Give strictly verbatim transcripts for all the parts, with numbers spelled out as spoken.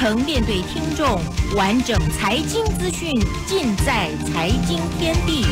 诚面对听众，完整财经资讯尽在财经天地。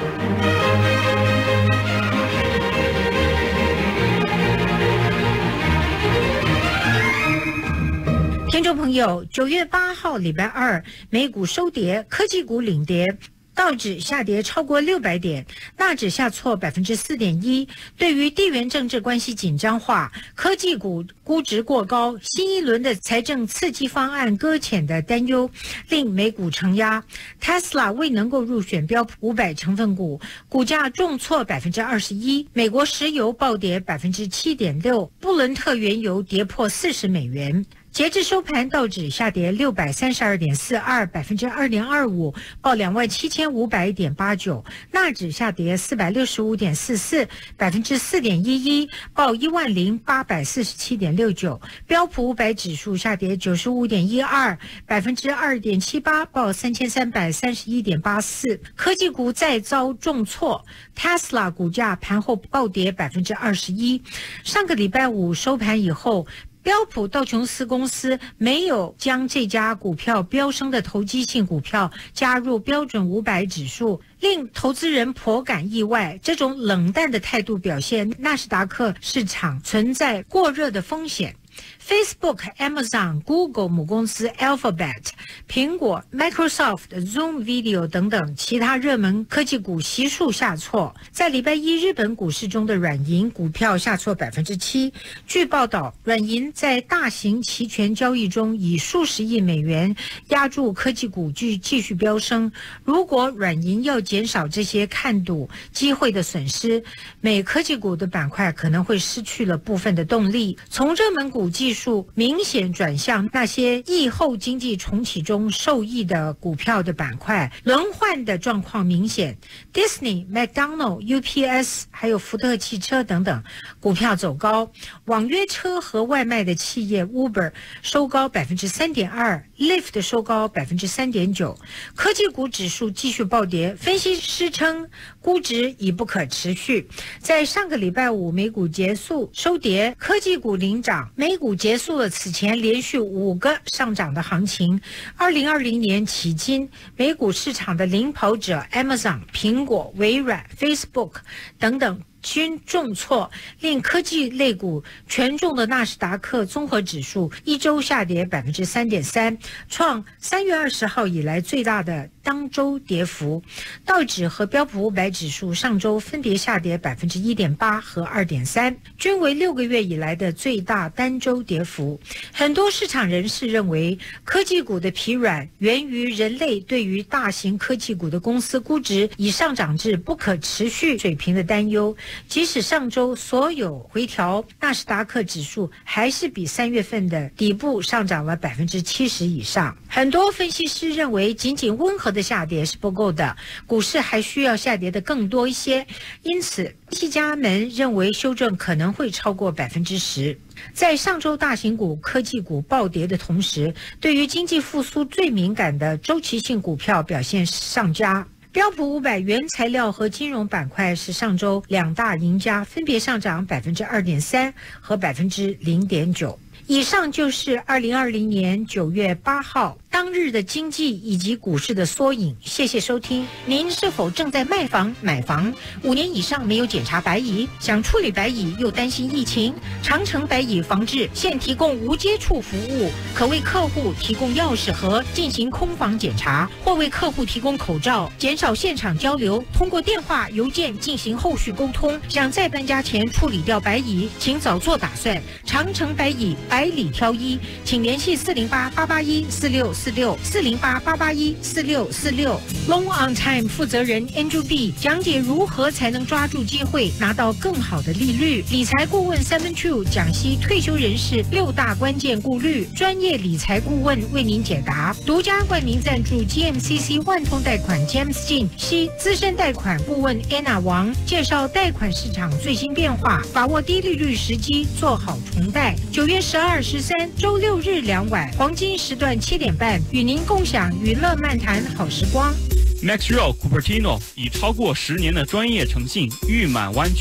听众朋友，九月八号礼拜二，美股收跌，科技股领跌。道指下跌超过六百点，纳指下挫百分之四点一。对于地缘政治关系紧张化、科技股估值过高、新一轮的财政刺激方案搁浅的担忧，令美股承压。Tesla 未能够入选标普五百成分股，股价重挫百分之二十一。美国石油暴跌百分之七点六，布伦特原油跌破四十美元。截至收盘，道指下跌六百三十二点四二，百分之二点二五，报两万七千五百点八九；纳指下跌四百六十五点四四，百分之四点一一，报一万零八百四十七点六九；标普五百指数下跌九十五点一二，百分之二点七八，报三千三百三十一点八四。科技股再遭重挫 ，Tesla 股价盘后暴跌百分之二十一。上个礼拜五收盘以后，标普道琼斯公司没有将这家股票飙升的投机性股票加入标准五百指数，令投资人颇感意外。这种冷淡的态度表现纳斯达克市场存在过热的风险。Facebook、Amazon、Google 母公司 Alphabet、苹果、Microsoft、Zoom Video 等等其他热门科技股悉数下挫。在礼拜一日本股市中的软银股票下挫百分之七。据报道，软银在大型期权交易中以数十亿美元压住科技股继继续飙升。如果软银要减少这些看赌机会的损失，美科技股的板块可能会失去了部分的动力。从热门股技术明显转向那些疫后经济重启中受益的股票的板块，轮换的状况明显。Disney、McDonald、U P S 还有福特汽车等等股票走高，网约车和外卖的企业 Uber 收高百分之三点二 ，Lyft 收高百分之三点九。科技股指数继续暴跌，分析师称估值已不可持续。在上个礼拜五美股结束收跌，科技股领涨，美股结束了此前连续五个上涨的行情。二零二零年迄今，美股市场的领跑者 Amazon、苹果、微软、Facebook 等等均重挫，令科技类股权重的纳斯达克综合指数一周下跌百分之三点三，创三月二十号以来最大的当周跌幅。道指和标普五百指数上周分别下跌百分之一点八和二点三，均为六个月以来的最大单周跌幅。很多市场人士认为，科技股的疲软源于人类对于大型科技股的公司估值已上涨至不可持续水平的担忧。即使上周所有回调，纳斯达克指数还是比三月份的底部上涨了百分之七十以上。很多分析师认为，仅仅温和的下跌是不够的，股市还需要下跌的更多一些。因此，分析家们认为修正可能会超过百分之十。在上周大型股、科技股暴跌的同时，对于经济复苏最敏感的周期性股票表现上佳。标普五百原材料和金融板块是上周两大赢家，分别上涨百分之二点三和百分之零点九。以上就是二零二零年九月八号当日的经济以及股市的缩影。谢谢收听。您是否正在卖房、买房？五年以上没有检查白蚁，想处理白蚁又担心疫情？长城白蚁防治现提供无接触服务，可为客户提供钥匙盒进行空房检查，或为客户提供口罩，减少现场交流，通过电话、邮件进行后续沟通。想在搬家前处理掉白蚁，请早做打算。长城白蚁百里挑一，请联系四零八八八一四六四六四零八八八一四六四六。Long on Time 负责人 Andrew B 讲解如何才能抓住机会，拿到更好的利率。理财顾问 Simon Chu 讲析退休人士六大关键顾虑，专业理财顾问为您解答。独家冠名赞助 G M C C 万通贷款 James Jin 系资深贷款顾问 Anna 王介绍贷款市场最新变化，把握低利率时机，做好重贷。九月十二、十三周六日两晚黄金时段七点半，与您共享娱乐漫谈好时光。 Maxwell Cupertino 以超过十年的专业诚信，誉满湾区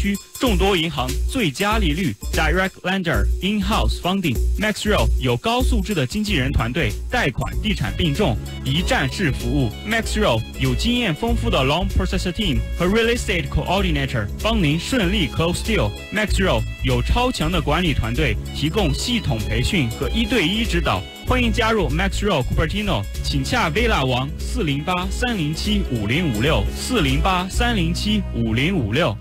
众多银行最佳利率 ，Direct Lender In-house Funding。Maxreal 有高素质的经纪人团队，贷款、地产并重，一站式服务。Maxreal 有经验丰富的 Loan Processor Team 和 Real Estate Coordinator， 帮您顺利 Close Deal。Maxreal 有超强的管理团队，提供系统培训和一对一指导。欢迎加入 Maxreal Cupertino， 请洽 Villa 王四零八三零七五零五六四零八三零七五零五六。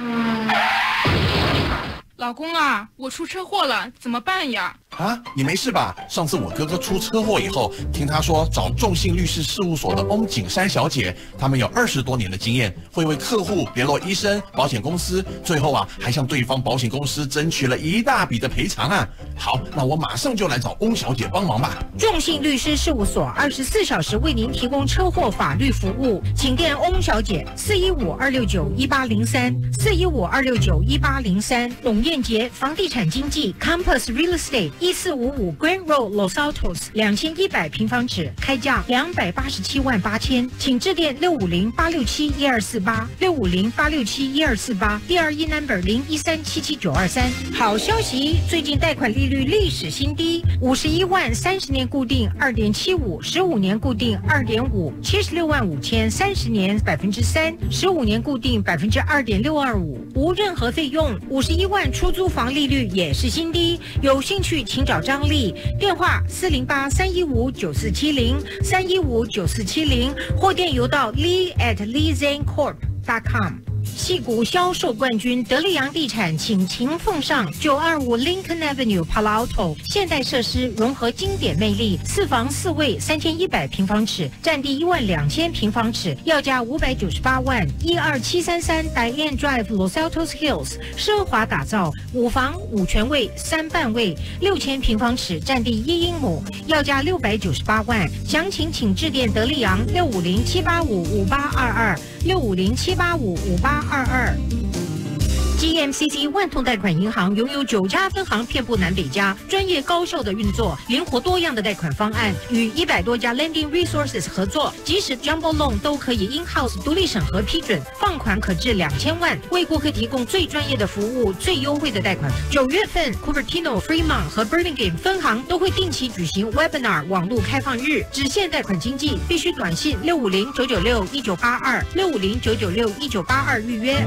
老公啊，我出车祸了，怎么办呀？ 啊，你没事吧？上次我哥哥出车祸以后，听他说找众信律师事务所的翁景山小姐，他们有二十多年的经验，会为客户联络医生、保险公司，最后啊还向对方保险公司争取了一大笔的赔偿啊。好，那我马上就来找翁小姐帮忙吧。 众信律师事务所二十四小时为您提供车祸法律服务，请电翁小姐四一五二六九一八零三四一五二六九一八零三。董燕杰房地产经纪 Compass Real Estate。一四五五 Grand Road Los Altos 两千一百平方尺，开价两百八十七万八千，请致电六五零八六七一二四八六五零八六七一二四八，第二一 number 零一三七七九二三。好消息，最近贷款利率历史新低，五十一万三十年固定二点七五，十五年固定二点五，七十六万五千三十年百分之三，十五年固定百分之二点六二五，无任何费用。五十一万出租房利率也是新低，有兴趣请找张丽，电话四零八三一五九四七零三一五九四七零，或电邮到 lee at leezanecorp dot com。矽谷销售冠军德利洋地产倾情奉上九二五 Lincoln Avenue Palo Alto 现代设施，融合经典魅力，四房四卫三千一百平方尺，占地一万两千平方尺，要价五百九十八万。一二七三三 Diane Drive Los Altos Hills 奢华打造，五房五全卫三半卫，六千平方尺，占地一英亩，要价六百九十八万。详情请致电德利洋六五零七八五五八二二六五零七八五五八二二。G M C C 万通贷款银行拥有九家分行，遍布南北加，专业高效的运作，灵活多样的贷款方案，与一百多家 Lending Resources 合作，即使 Jumbo Loan 都可以 In-house 独立审核批准，放款可至两千万，为顾客提供最专业的服务、最优惠的贷款。九月份 Cupertino、Fremont 和 Burlingame 分行都会定期举行 Webinar 网络开放日，只限贷款经纪，必须短信六五零九九六一九八二六五零九九六一九八二预约。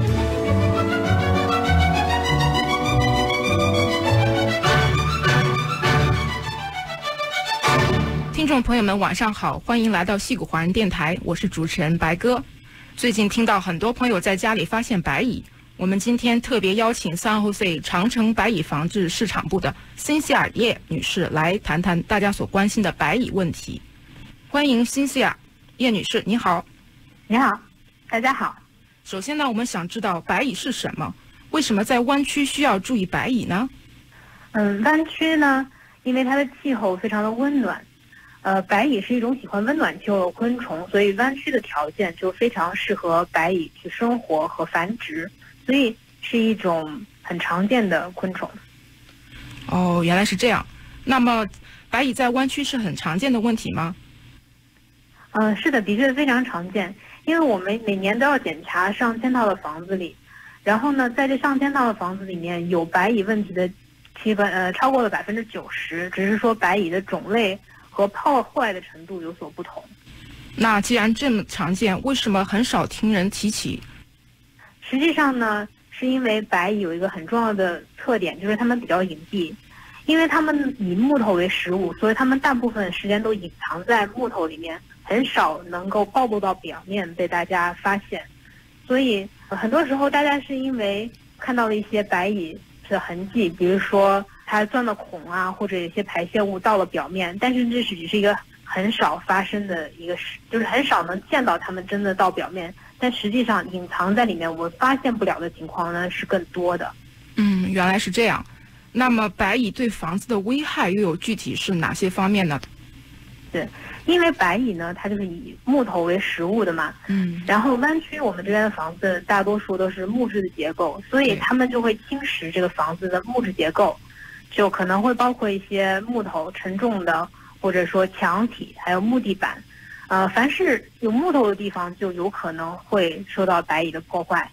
听众朋友们晚上好，欢迎来到矽谷华人电台，我是主持人白哥。最近听到很多朋友在家里发现白蚁，我们今天特别邀请 San Jose 长城白蚁防治市场部的 Cynthia 叶女士来谈谈大家所关心的白蚁问题。欢迎 Cynthia 叶女士，你好。 你好，大家好。 首先呢，我们想知道白蚁是什么，为什么在湾区需要注意白蚁呢？ 嗯，湾区呢，因为它的气候非常的温暖。呃，白蚁是一种喜欢温暖气候的昆虫，所以湾区的条件就非常适合白蚁去生活和繁殖，所以是一种很常见的昆虫。 哦，原来是这样。那么，白蚁在湾区是很常见的问题吗？ 嗯、呃，是的，的确非常常见，因为我们每年都要检查上千套的房子里，然后呢，在这上千套的房子里面有白蚁问题的，基本呃超过了百分之九十，只是说白蚁的种类和破坏的程度有所不同。 那既然这么常见，为什么很少听人提起？ 实际上呢，是因为白蚁有一个很重要的特点，就是它们比较隐蔽。因为它们以木头为食物，所以它们大部分时间都隐藏在木头里面，很少能够暴露到表面被大家发现。所以、呃、很多时候大家是因为看到了一些白蚁的痕迹，比如说它钻的孔啊，或者有些排泄物到了表面，但是这是只是一个很少发生的一个事，就是很少能见到它们真的到表面，但实际上隐藏在里面我发现不了的情况呢是更多的。 嗯，原来是这样。那么白蚁对房子的危害又有具体是哪些方面呢？ 对，因为白蚁呢，它就是以木头为食物的嘛， 嗯， 然后湾区我们这边的房子大多数都是木质的结构，所以它们就会侵蚀这个房子的木质结构，就可能会包括一些木头沉重的，或者说墙体，还有木地板，呃，凡是有木头的地方就有可能会受到白蚁的破坏。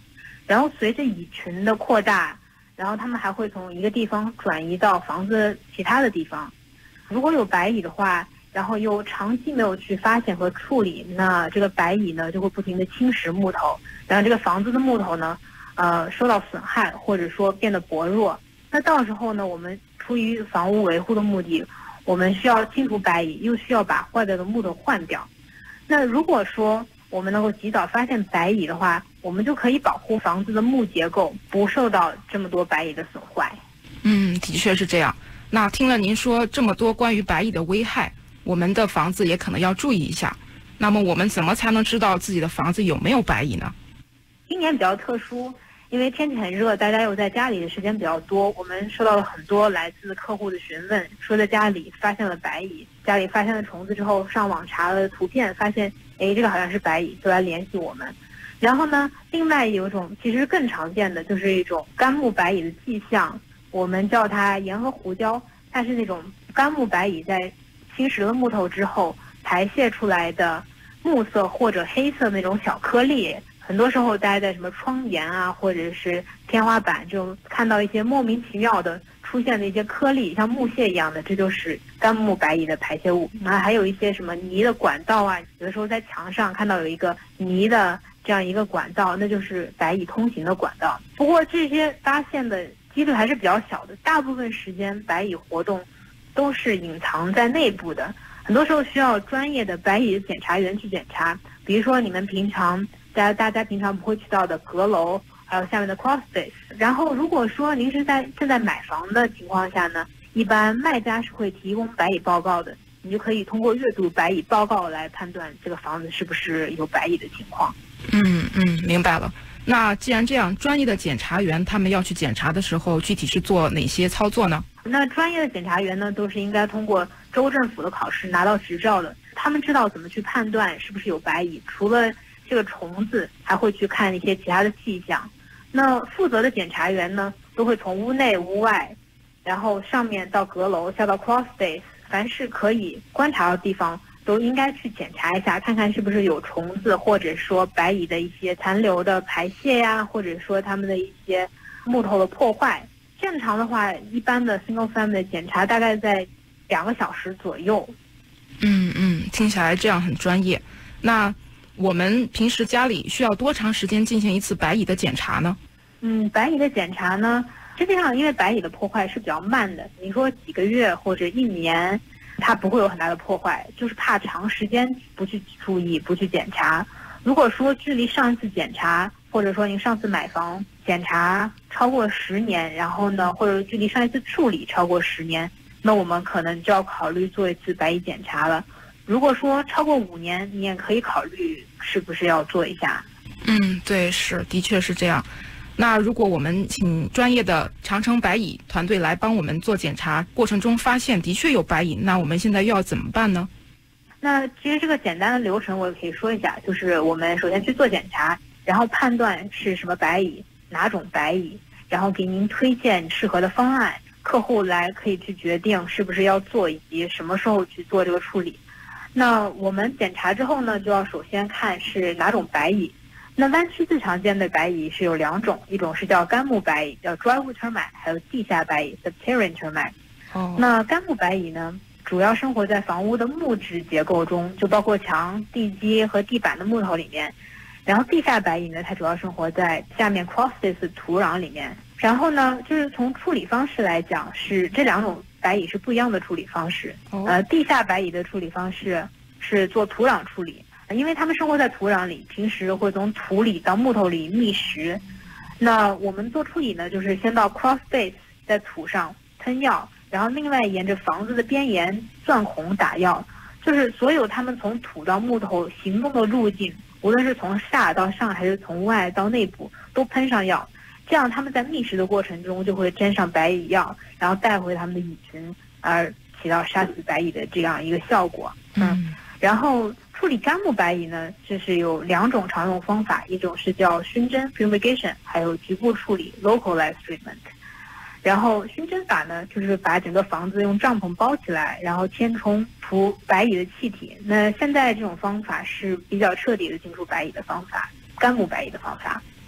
然后随着蚁群的扩大，然后它们还会从一个地方转移到房子其他的地方。如果有白蚁的话，然后又长期没有去发现和处理，那这个白蚁呢就会不停地侵蚀木头，然后这个房子的木头呢，呃，受到损害或者说变得薄弱。那到时候呢，我们出于房屋维护的目的，我们需要清除白蚁，又需要把坏掉的木头换掉。那如果说我们能够及早发现白蚁的话，我们就可以保护房子的木结构不受到这么多白蚁的损坏。 嗯，的确是这样。那听了您说这么多关于白蚁的危害，我们的房子也可能要注意一下。那么我们怎么才能知道自己的房子有没有白蚁呢？ 今年比较特殊，因为天气很热，大家又在家里的时间比较多，我们收到了很多来自客户的询问，说在家里发现了白蚁，家里发现了虫子之后，上网查了图片，发现哎，这个好像是白蚁，就来联系我们。然后呢，另外有一种其实更常见的，就是一种干木白蚁的迹象，我们叫它盐和胡椒，它是那种干木白蚁在侵蚀了木头之后排泄出来的木色或者黑色那种小颗粒，很多时候大家在什么窗沿啊或者是天花板这种看到一些莫名其妙的出现的一些颗粒，像木屑一样的，这就是干木白蚁的排泄物。那还有一些什么泥的管道啊，有的时候在墙上看到有一个泥的这样一个管道，那就是白蚁通行的管道。不过这些发现的几率还是比较小的，大部分时间白蚁活动都是隐藏在内部的，很多时候需要专业的白蚁检查员去检查。比如说你们平常大家大家平常不会去到的阁楼，还有下面的 crawl space。然后如果说您是在正在买房的情况下呢，一般卖家是会提供白蚁报告的，你就可以通过阅读白蚁报告来判断这个房子是不是有白蚁的情况。 嗯嗯，明白了。那既然这样，专业的检查员他们要去检查的时候，具体是做哪些操作呢？ 那专业的检查员呢，都是应该通过州政府的考试拿到执照的，他们知道怎么去判断是不是有白蚁，除了这个虫子，还会去看一些其他的迹象。那负责的检查员呢，都会从屋内屋外，然后上面到阁楼，下到 crawl space， 凡是可以观察的地方都应该去检查一下，看看是不是有虫子，或者说白蚁的一些残留的排泄呀，或者说它们的一些木头的破坏。正常的话，一般的 single family 的检查大概在两个小时左右。 嗯嗯，听起来这样很专业。那我们平时家里需要多长时间进行一次白蚁的检查呢？ 嗯，白蚁的检查呢，实际上因为白蚁的破坏是比较慢的，你说几个月或者一年，它不会有很大的破坏，就是怕长时间不去注意、不去检查。如果说距离上一次检查，或者说您上次买房检查超过十年，然后呢，或者距离上一次处理超过十年，那我们可能就要考虑做一次白蚁检查了。如果说超过五年，你也可以考虑是不是要做一下。 嗯，对，是，的确是这样。那如果我们请专业的长城白蚁团队来帮我们做检查，过程中发现的确有白蚁，那我们现在又要怎么办呢？ 那其实这个简单的流程我也可以说一下，就是我们首先去做检查，然后判断是什么白蚁，哪种白蚁，然后给您推荐适合的方案，客户来可以去决定是不是要做以及什么时候去做这个处理。那我们检查之后呢，就要首先看是哪种白蚁。那湾区最常见的白蚁是有两种，一种是叫干木白蚁，叫 drywood termite， 还有地下白蚁 subterranean termite。 哦， 那干木白蚁呢，主要生活在房屋的木质结构中，就包括墙、地基和地板的木头里面。然后地下白蚁呢，它主要生活在下面 crawl space 的土壤里面。然后呢，就是从处理方式来讲，是这两种白蚁是不一样的处理方式。 哦、 呃，地下白蚁的处理方式是做土壤处理，因为它们生活在土壤里，平时会从土里到木头里觅食。那我们做处理呢，就是先到 crawl space， 在土上喷药，然后另外沿着房子的边沿钻孔打药，就是所有它们从土到木头行动的路径，无论是从下到上还是从外到内部，都喷上药。这样它们在觅食的过程中就会沾上白蚁药，然后带回它们的蚁群，而起到杀死白蚁的这样一个效果。嗯，然后处理干木白蚁呢，就是有两种常用方法，一种是叫熏蒸 fumigation， 还有局部处理 localized treatment。然后熏蒸法呢，就是把整个房子用帐篷包起来，然后填充除白蚁的气体。那现在这种方法是比较彻底的清除白蚁的方法，干木白蚁的方法。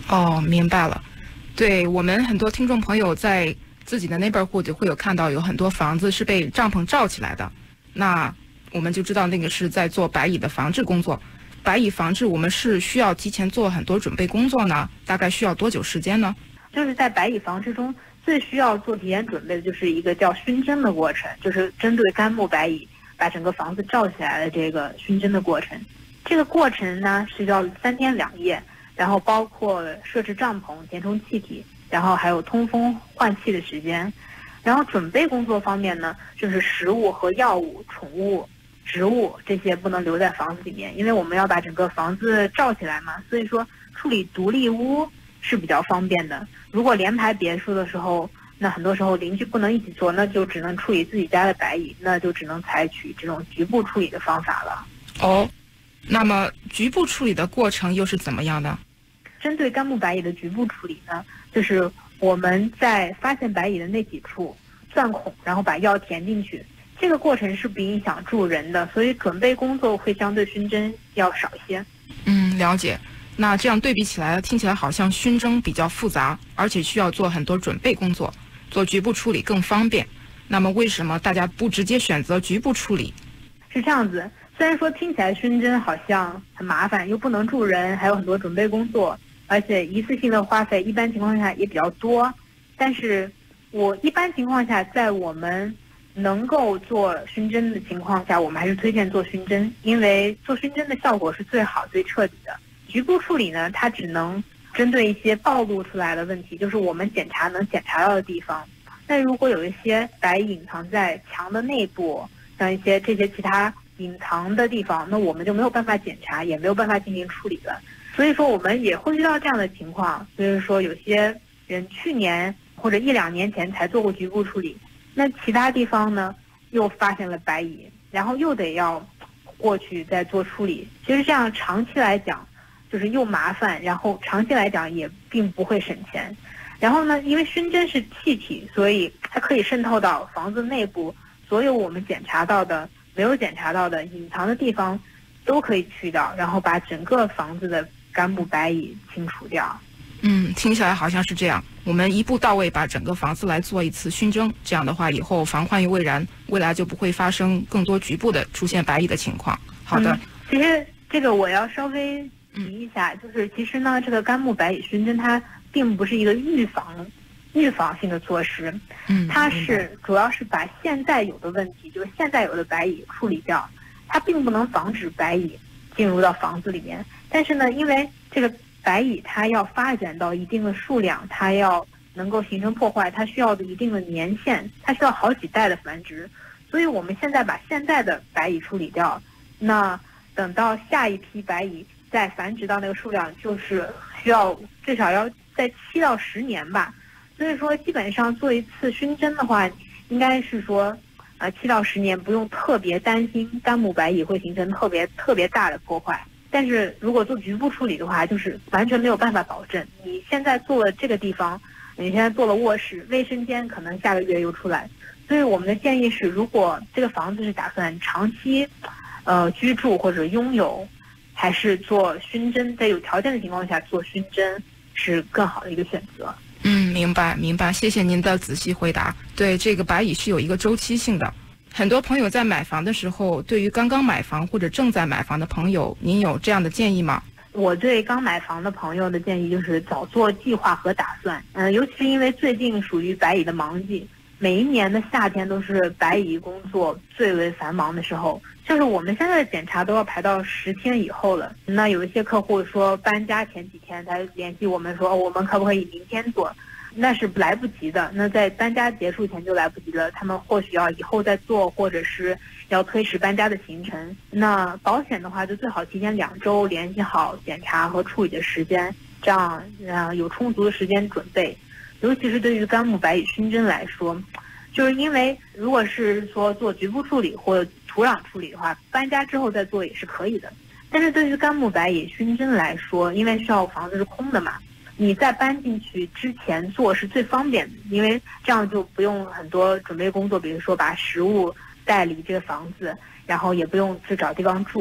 哦，明白了。对，我们很多听众朋友在自己的 neighborhood 会有看到有很多房子是被帐篷罩起来的，那我们就知道那个是在做白蚁的防治工作。白蚁防治我们是需要提前做很多准备工作呢，大概需要多久时间呢？ 就是在白蚁防治中最需要做提前准备的就是一个叫熏蒸的过程，就是针对干木白蚁把整个房子罩起来的这个熏蒸的过程。这个过程呢是要三天两夜，然后包括设置帐篷、填充气体，然后还有通风换气的时间。然后准备工作方面呢，就是食物和药物、宠物、植物这些不能留在房子里面，因为我们要把整个房子罩起来嘛，所以说处理独立屋是比较方便的。如果连排别墅的时候，那很多时候邻居不能一起做，那就只能处理自己家的白蚁，那就只能采取这种局部处理的方法了。 哦，那么局部处理的过程又是怎么样的？ 针对干木白蚁的局部处理呢，就是我们在发现白蚁的那几处钻孔，然后把药填进去。这个过程是不影响住人的，所以准备工作会相对熏蒸要少一些。 嗯，了解。那这样对比起来，听起来好像熏蒸比较复杂，而且需要做很多准备工作，做局部处理更方便。那么为什么大家不直接选择局部处理？ 是这样子，虽然说听起来熏蒸好像很麻烦，又不能住人，还有很多准备工作，而且一次性的花费一般情况下也比较多，但是我一般情况下在我们能够做熏蒸的情况下，我们还是推荐做熏蒸，因为做熏蒸的效果是最好最彻底的。局部处理呢，它只能针对一些暴露出来的问题，就是我们检查能检查到的地方。那如果有一些白隐藏在墙的内部，像一些这些其他隐藏的地方，那我们就没有办法检查，也没有办法进行处理了。所以说我们也会遇到这样的情况，就是说有些人去年或者一两年前才做过局部处理，那其他地方呢又发现了白蚁，然后又得要过去再做处理。其实这样长期来讲就是又麻烦，然后长期来讲也并不会省钱。然后呢，因为熏蒸是气体，所以它可以渗透到房子内部，所有我们检查到的、没有检查到的、隐藏的地方都可以去掉，然后把整个房子的干木白蚁清除掉。 嗯，听起来好像是这样。我们一步到位把整个房子来做一次熏蒸，这样的话以后防患于未然，未来就不会发生更多局部的出现白蚁的情况。好的、 嗯，其实这个我要稍微提一下，嗯、就是其实呢，这个干木白蚁熏蒸它并不是一个预防预防性的措施， 嗯， 它是主要是把现在有的问题，就是现在有的白蚁处理掉，它并不能防止白蚁进入到房子里面。但是呢，因为这个白蚁它要发展到一定的数量，它要能够形成破坏，它需要的一定的年限，它需要好几代的繁殖。所以我们现在把现在的白蚁处理掉，那等到下一批白蚁再繁殖到那个数量，就是需要至少要在七到十年吧。所以说基本上做一次熏蒸的话，应该是说呃七到十年不用特别担心干木白蚁会形成特别特别大的破坏。但是如果做局部处理的话，就是完全没有办法保证。你现在做了这个地方，你现在做了卧室、卫生间，可能下个月又出来。所以我们的建议是，如果这个房子是打算长期呃居住或者拥有，还是做熏蒸，在有条件的情况下做熏蒸是更好的一个选择。 嗯，明白明白，谢谢您的仔细回答。对，这个白蚁是有一个周期性的。很多朋友在买房的时候，对于刚刚买房或者正在买房的朋友，您有这样的建议吗？ 我对刚买房的朋友的建议就是早做计划和打算。嗯、呃，尤其是因为最近属于白蚁的忙季，每一年的夏天都是白蚁工作最为繁忙的时候，就是我们现在的检查都要排到十天以后了。那有一些客户说搬家前几天才联系我们说，哦，我们可不可以明天做？那是来不及的，那在搬家结束前就来不及了，他们或许要以后再做，或者是要推迟搬家的行程。那保险的话就最好提前两周联系好检查和处理的时间，这样呃有充足的时间准备。尤其是对于干木白蚁熏蒸来说，就是因为如果是说做局部处理或者土壤处理的话，搬家之后再做也是可以的。但是对于干木白蚁熏蒸来说，因为需要房子是空的嘛，你在搬进去之前做是最方便的，因为这样就不用很多准备工作，比如说把食物带离这个房子，然后也不用去找地方住。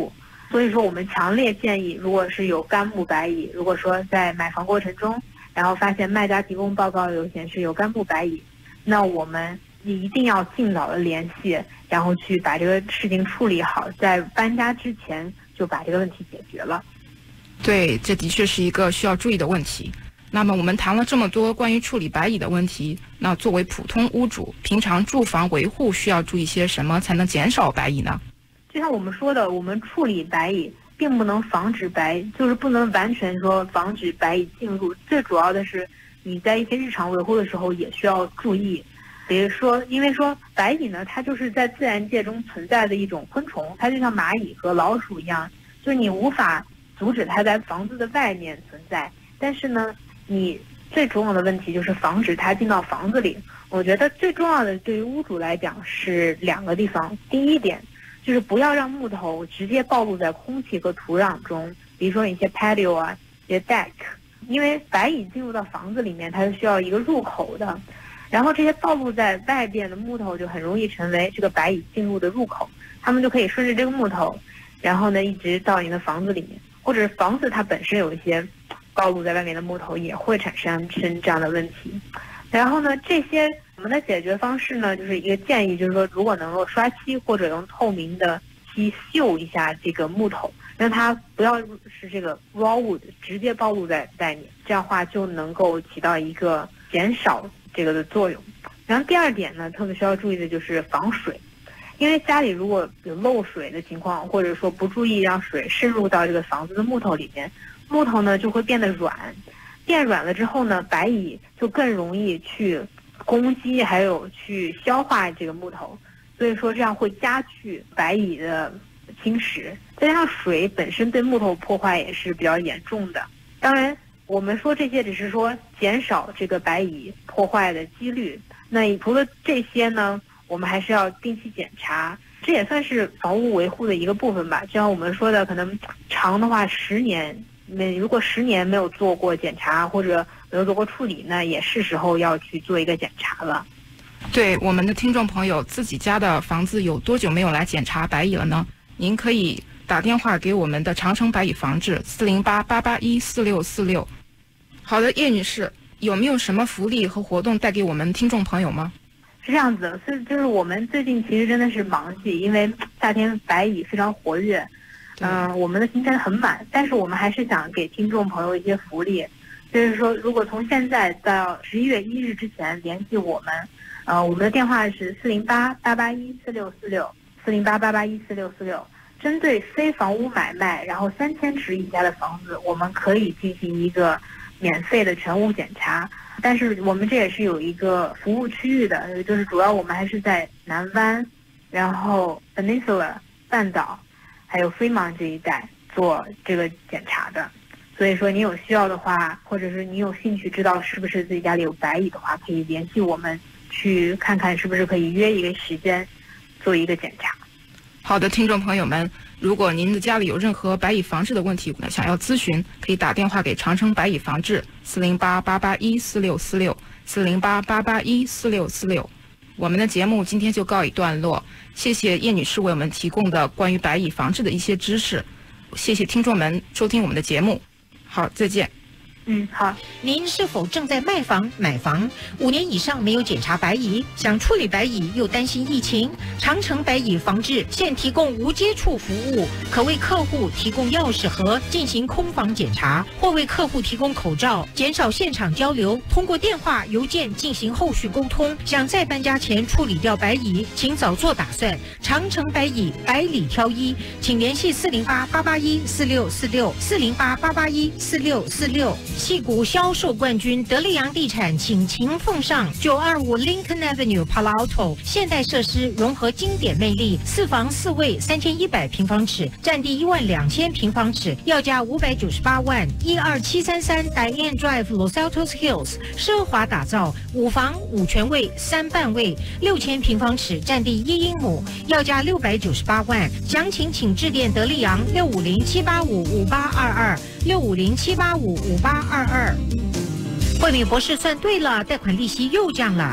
所以说我们强烈建议，如果是有干部白蚁，如果说在买房过程中，然后发现卖家提供报告有显示有干部白蚁，那我们一定要尽早的联系，然后去把这个事情处理好，在搬家之前就把这个问题解决了。 对，这的确是一个需要注意的问题。那么我们谈了这么多关于处理白蚁的问题，那作为普通屋主，平常住房维护需要注意些什么才能减少白蚁呢？ 就像我们说的，我们处理白蚁并不能防止白，就是不能完全说防止白蚁进入，最主要的是你在一些日常维护的时候也需要注意。比如说，因为说白蚁呢，它就是在自然界中存在的一种昆虫，它就像蚂蚁和老鼠一样，就是你无法阻止它在房子的外面存在，但是呢，你最重要的问题就是防止它进到房子里。我觉得最重要的对于屋主来讲是两个地方。第一点就是不要让木头直接暴露在空气和土壤中，比如说一些 patio 啊，一些 deck， 因为白蚁进入到房子里面，它是需要一个入口的，然后这些暴露在外边的木头就很容易成为这个白蚁进入的入口，它们就可以顺着这个木头，然后呢一直到你的房子里面，或者房子它本身有一些暴露在外面的木头也会产生这样的问题。然后呢，这些我们的解决方式呢，就是一个建议，就是说如果能够刷漆或者用透明的漆锈一下这个木头，让它不要是这个 raw wood 直接暴露在外面，这样的话就能够起到一个减少这个的作用。然后第二点呢，特别需要注意的就是防水，因为家里如果有漏水的情况，或者说不注意让水渗入到这个房子的木头里面，木头呢就会变得软，变软了之后呢，白蚁就更容易去攻击，还有去消化这个木头，所以说这样会加剧白蚁的侵蚀。再加上水本身对木头破坏也是比较严重的。当然，我们说这些只是说减少这个白蚁破坏的几率。那除了这些呢，我们还是要定期检查，这也算是房屋维护的一个部分吧。就像我们说的，可能长的话十年。那如果十年没有做过检查或者没有做过处理，那也是时候要去做一个检查了。 对我们的听众朋友，自己家的房子有多久没有来检查白蚁了呢？您可以打电话给我们的长城白蚁防治四零八八八一四六四六。好的，叶女士，有没有什么福利和活动带给我们听众朋友吗？ 是这样子的，所以就是我们最近其实真的是忙季，因为夏天白蚁非常活跃。嗯、呃，我们的行程很满，但是我们还是想给听众朋友一些福利，就是说，如果从现在到十一月一日之前联系我们，呃，我们的电话是四零八八八一四六四六，四零八八八一四六四六。针对非房屋买卖，然后三千尺以下的房子，我们可以进行一个免费的全屋检查，但是我们这也是有一个服务区域的，就是主要我们还是在南湾，然后 Peninsula 半岛。还有 Fremont 这一带做这个检查的，所以说你有需要的话，或者是你有兴趣知道是不是自己家里有白蚁的话，可以联系我们去看看是不是可以约一个时间做一个检查。 好的，听众朋友们，如果您的家里有任何白蚁防治的问题想要咨询，可以打电话给长城白蚁防治四零八八八一四六四六，四零八八八一四六四六。我们的节目今天就告一段落，谢谢叶女士为我们提供的关于白蚁防治的一些知识，谢谢听众们收听我们的节目，好，再见。 嗯，好。 您是否正在卖房、买房？五年以上没有检查白蚁，想处理白蚁又担心疫情？长城白蚁防治现提供无接触服务，可为客户提供钥匙盒进行空房检查，或为客户提供口罩，减少现场交流。通过电话、邮件进行后续沟通。想在搬家前处理掉白蚁，请早做打算。长城白蚁百里挑一，请联系四零八八八一四六四六，四零八八八一四六四六。矽谷销售冠军德利洋地产倾情奉上九二五 Lincoln Avenue Palo Alto 现代设施，融合经典魅力，四房四卫，三千一百平方尺，占地一万两千平方尺，要价五百九十八万。一二七三三 Diane Drive Los Altos Hills 奢华打造，五房五全卫，三半卫，六千平方尺，占地一英亩，要价六百九十八万。详情请致电德利洋六五零七八五五八二二六五零七八五五八二二。慧敏博士算对了，贷款利息又降了。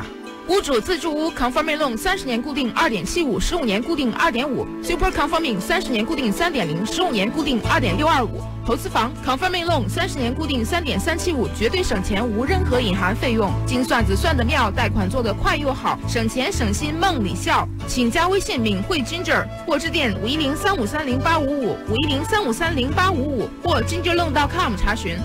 屋主自住屋 Conforming Loan 三十年固定二点七五，十五年固定二点五 ；Super Conforming 三十年固定三点零，十五年固定二点六二五。投资房 Conforming Loan 三十年固定三点三七五，绝对省钱，无任何隐含费用。精算子算得妙，贷款做得快又好，省钱省心梦里笑。请加微信敏慧 Ginger 或致电五一零三五三零八五五五一零三五三零八五五或 ginger loan dot com 查询。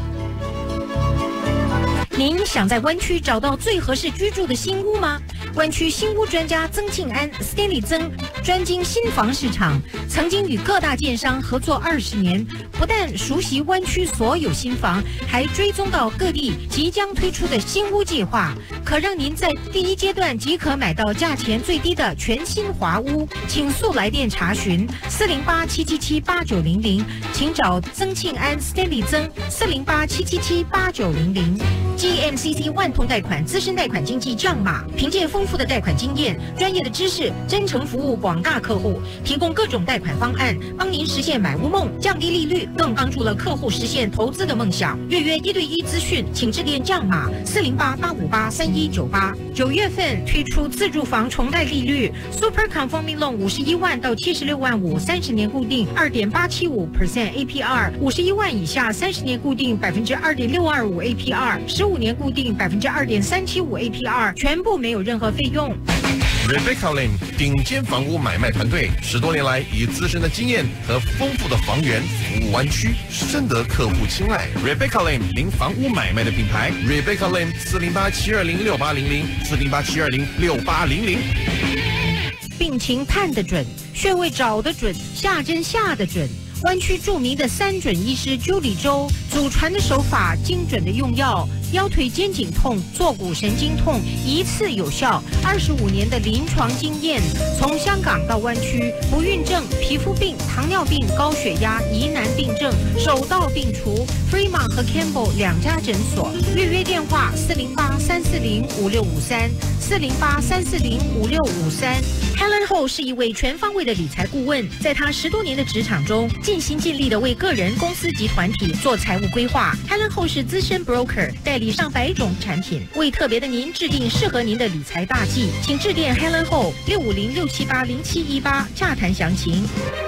您想在湾区找到最合适居住的新屋吗？湾区新屋专家曾庆安 Stanley 曾专精新房市场，曾经与各大建商合作二十年，不但熟悉湾区所有新房，还追踪到各地即将推出的新屋计划，可让您在第一阶段即可买到价钱最低的全新华屋。请速来电查询四零八七七七八九零零，请找曾庆安 Stanley 曾四零八七七七八九零零。G M C C 万通贷款资深贷款经纪账码，凭借丰富的贷款经验、专业的知识，真诚服务广大客户，提供各种贷款方案，帮您实现买屋梦，降低利率，更帮助了客户实现投资的梦想。预约一对一咨询，请致电账码四零八八五八三一九八。九月份推出自住房重贷利率 Super Conforming Loan 五十一万到七十六万五，三十年固定二点八七五 percent A P R， 五十一万以下三十年固定百分之二点六二五 A P R， 十五年固定百分之二点三七五 A P R， 全部没有任何费用。 Rebecca Lim 顶尖房屋买卖团队，十多年来以资深的经验和丰富的房源服务湾区，深得客户青睐。Rebecca Lim 零房屋买卖的品牌 ，Rebecca Lim 四零八七二零六八零零四零八七二零六八零零。 病情判得准，穴位找得准，下针下得准。湾区著名的三准医师鸠里州，祖传的手法，精准的用药，腰腿肩颈痛、坐骨神经痛一次有效，二十五年的临床经验，从香港到湾区，不孕症、皮肤病、糖尿病、高血压、疑难病症手到病除。Fremont 和 Campbell 两家诊所，预约电话四零八三四零五六五三四零八三四零五六五三。Helen Ho 是一位全方位的理财顾问，在他十多年的职场中，尽心尽力的为个人、公司及团体做财务规划。Helen Ho 是资深 broker， 代理上百种产品，为特别的您制定适合您的理财大计。请致电 Helen Ho 六五零六七八零七一八洽谈详情。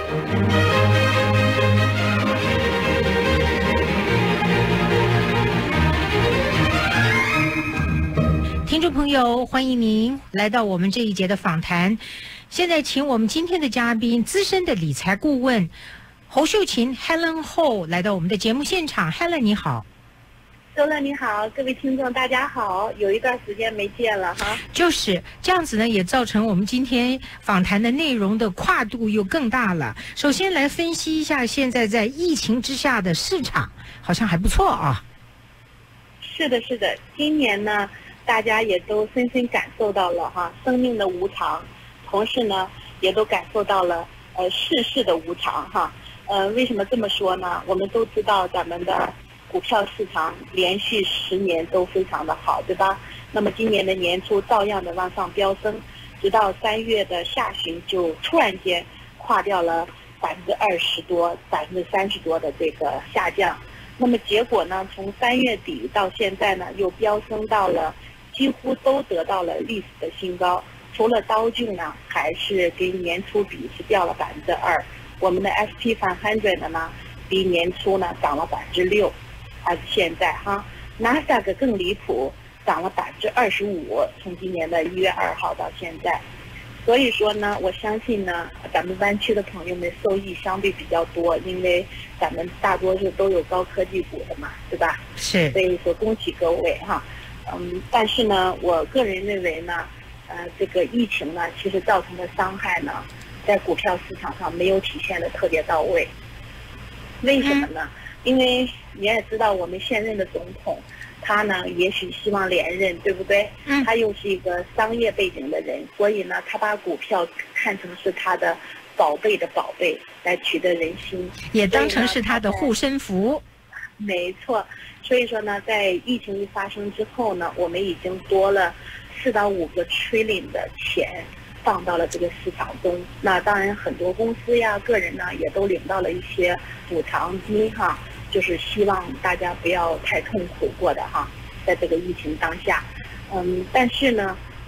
听众朋友，欢迎您来到我们这一节的访谈。现在请我们今天的嘉宾，资深的理财顾问侯秀琴 Helen Ho 来到我们的节目现场。Helen 你好。 周乐你好，各位听众大家好，有一段时间没见了哈。 就是这样子呢，也造成我们今天访谈的内容的跨度又更大了。首先来分析一下现在在疫情之下的市场，好像还不错啊。 是的，是的，今年呢，大家也都深深感受到了哈生命的无常，同时呢，也都感受到了呃世事的无常哈。呃，为什么这么说呢？我们都知道咱们的股票市场连续十年都非常的好，对吧？那么今年的年初照样的往上飙升，直到三月的下旬就突然间跨掉了百分之二十多、百分之三十多的这个下降。那么结果呢，从三月底到现在呢，又飙升到了几乎都得到了历史的新高。除了刀具呢，还是跟年初比是掉了百分之二。我们的 S P five hundred 呢，比年初呢涨了百分之六。还是现在哈，纳斯达克更离谱，涨了百分之二十五，从今年的一月二号到现在。所以说呢，我相信呢，咱们湾区的朋友们受益相对比较多，因为咱们大多数都有高科技股的嘛，对吧？ 是。 所以说恭喜各位哈。嗯，但是呢，我个人认为呢，呃，这个疫情呢，其实造成的伤害呢，在股票市场上没有体现的特别到位。为什么呢？嗯，因为你也知道，我们现任的总统，他呢也许希望连任，对不对？嗯。他又是一个商业背景的人，所以呢，他把股票看成是他的宝贝的宝贝，来取得人心， 也当成是他的护身符。 没错。所以说呢，在疫情一发生之后呢，我们已经多了四到五个 trillion 的钱放到了这个市场中。那当然，很多公司呀、个人呢，也都领到了一些补偿金哈。就是希望大家不要太痛苦过的哈，在这个疫情当下，嗯，但是呢，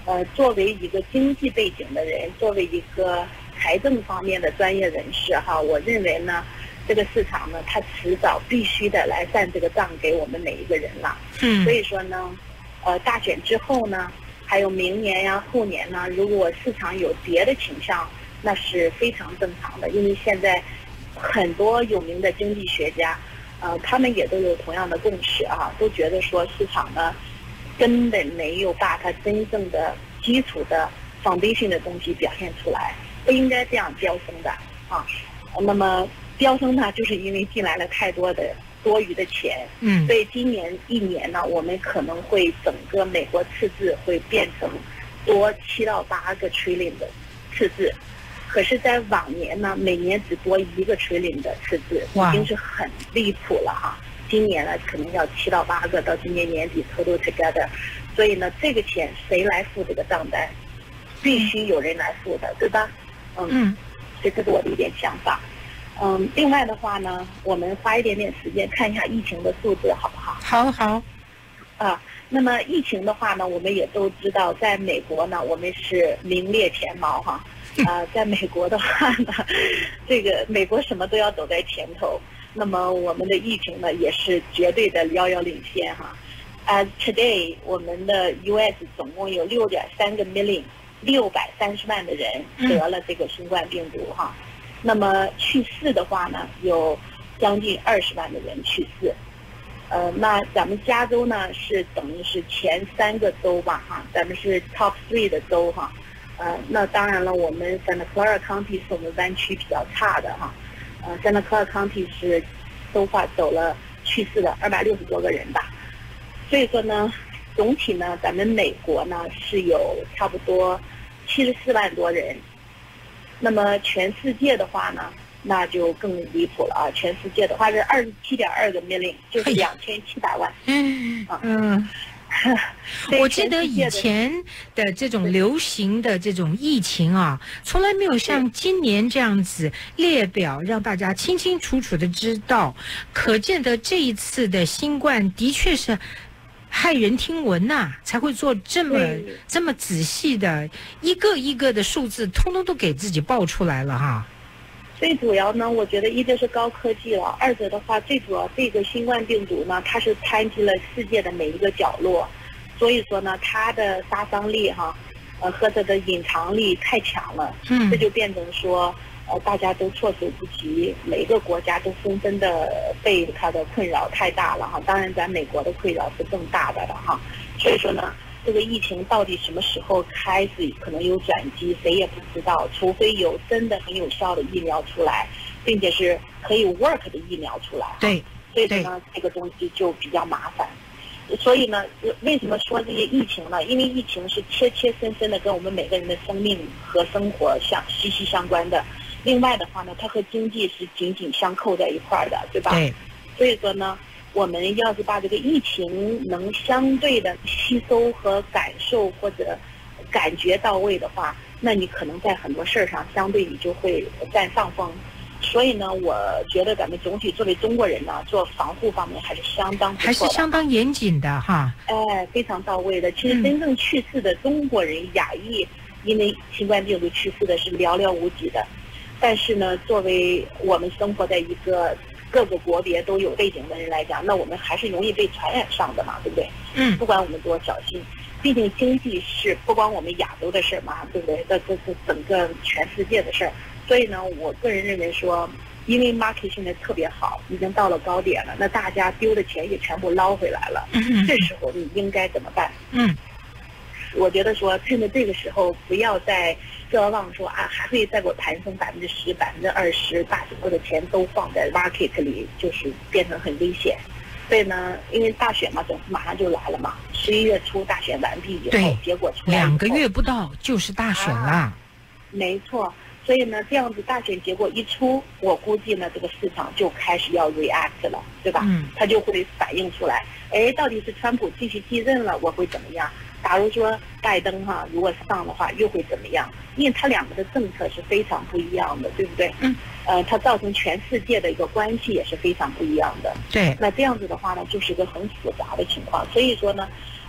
呃，作为一个经济背景的人，作为一个财政方面的专业人士哈，我认为呢，这个市场呢，它迟早必须得来算这个账给我们每一个人了。 嗯， 所以说呢，呃，大选之后呢，还有明年呀、后年呢，如果市场有别的倾向，那是非常正常的，因为现在很多有名的经济学家，呃，他们也都有同样的共识啊，都觉得说市场呢，根本没有把它真正的基础的 foundation 的东西表现出来，不应该这样飙升的啊。那么飙升呢，就是因为进来了太多的多余的钱， 嗯， 所以今年一年呢，我们可能会整个美国赤字会变成多七到八个 trillion 的赤字。可是，在往年呢，每年只多一个 trillion 的赤字，已经是很离谱了哈。今年呢，可能要七到八个，到今年年底 total together。所以呢，这个钱谁来付这个账单？必须有人来付的，对吧？嗯。嗯。所以这是我的一点想法。嗯，另外的话呢，我们花一点点时间看一下疫情的数字，好不好？ 好好。 啊，那么疫情的话呢，我们也都知道，在美国呢，我们是名列前茅哈。啊，在美国的话呢，这个美国什么都要走在前头，那么我们的疫情呢，也是绝对的遥遥领先哈。啊 ，today 我们的 U S 总共有六点三个 million， 六百三十万的人得了这个新冠病毒哈。那么去世的话呢，有将近二十万的人去世。呃，那咱们加州呢是等于是前三个州吧哈，咱们是 top three 的州哈。呃，那当然了，我们 Santa Clara County 是我们湾区比较差的哈。呃 ，Santa Clara County 是都话走了去世了二百六十多个人吧。所以说呢，总体呢，咱们美国呢是有差不多七十四万多人。那么全世界的话呢，那就更离谱了啊！全世界的话是二十七点二个 million， 就是两千七百万。 嗯嗯。我记得以前的这种流行的这种疫情啊，从来没有像今年这样子列表让大家清清楚楚的知道。可见得这一次的新冠的确是骇人听闻呐、啊，才会做这么这么仔细的一个一个的数字，通通都给自己报出来了哈。 最主要呢，我觉得一个是高科技了，二者的话，最主要这个新冠病毒呢，它是掺进了世界的每一个角落，所以说呢，它的杀伤力哈，呃和它的隐藏力太强了，嗯，这就变成说，呃大家都措手不及，每个国家都纷纷的被它的困扰太大了哈。当然，咱美国的困扰是更大的了哈。所以说呢，这个疫情到底什么时候开始可能有转机，谁也不知道，除非有真的很有效的疫苗出来，并且是可以 work 的疫苗出来。 对， 所以说呢，这个东西就比较麻烦。所以呢，为什么说这些疫情呢？因为疫情是切切身身的跟我们每个人的生命和生活相息息相关的。另外的话呢，它和经济是紧紧相扣在一块儿的，对吧？ 对。 所以说呢，我们要是把这个疫情能相对的吸收和感受或者感觉到位的话，那你可能在很多事儿上相对你就会占上风。所以呢，我觉得咱们总体作为中国人呢，做防护方面还是相当不错的， 还是相当严谨的哈。 哎，非常到位的。其实真正去世的中国人、亚裔，因为新冠病毒去世的是寥寥无几的。但是呢，作为我们生活在一个各个国别都有背景的人来讲，那我们还是容易被传染上的嘛，对不对？嗯。不管我们多小心，毕竟经济是不光我们亚洲的事嘛，对不对？这这是整个全世界的事儿。所以呢，我个人认为说，因为 market 现在特别好，已经到了高点了，那大家丢的钱也全部捞回来了。嗯。这时候你应该怎么办？嗯。我觉得说，趁着这个时候，不要再奢望说啊，还会再给我弹升百分之十、百分之二十，把所有的钱都放在 market 里，就是变成很危险。所以呢，因为大选嘛，总是马上就来了嘛，十一月初大选完毕以后，结果出来两个月不到就是大选了。啊、 没错。所以呢，这样子大选结果一出，我估计呢，这个市场就开始要 react 了，对吧？嗯。它就会反映出来，哎，到底是川普继续继任了，我会怎么样？假如说拜登哈，如果上的话，又会怎么样？因为他两个的政策是非常不一样的，对不对？嗯。呃，它造成全世界的一个关系也是非常不一样的。 对。 那这样子的话呢，就是一个很复杂的情况。所以说呢，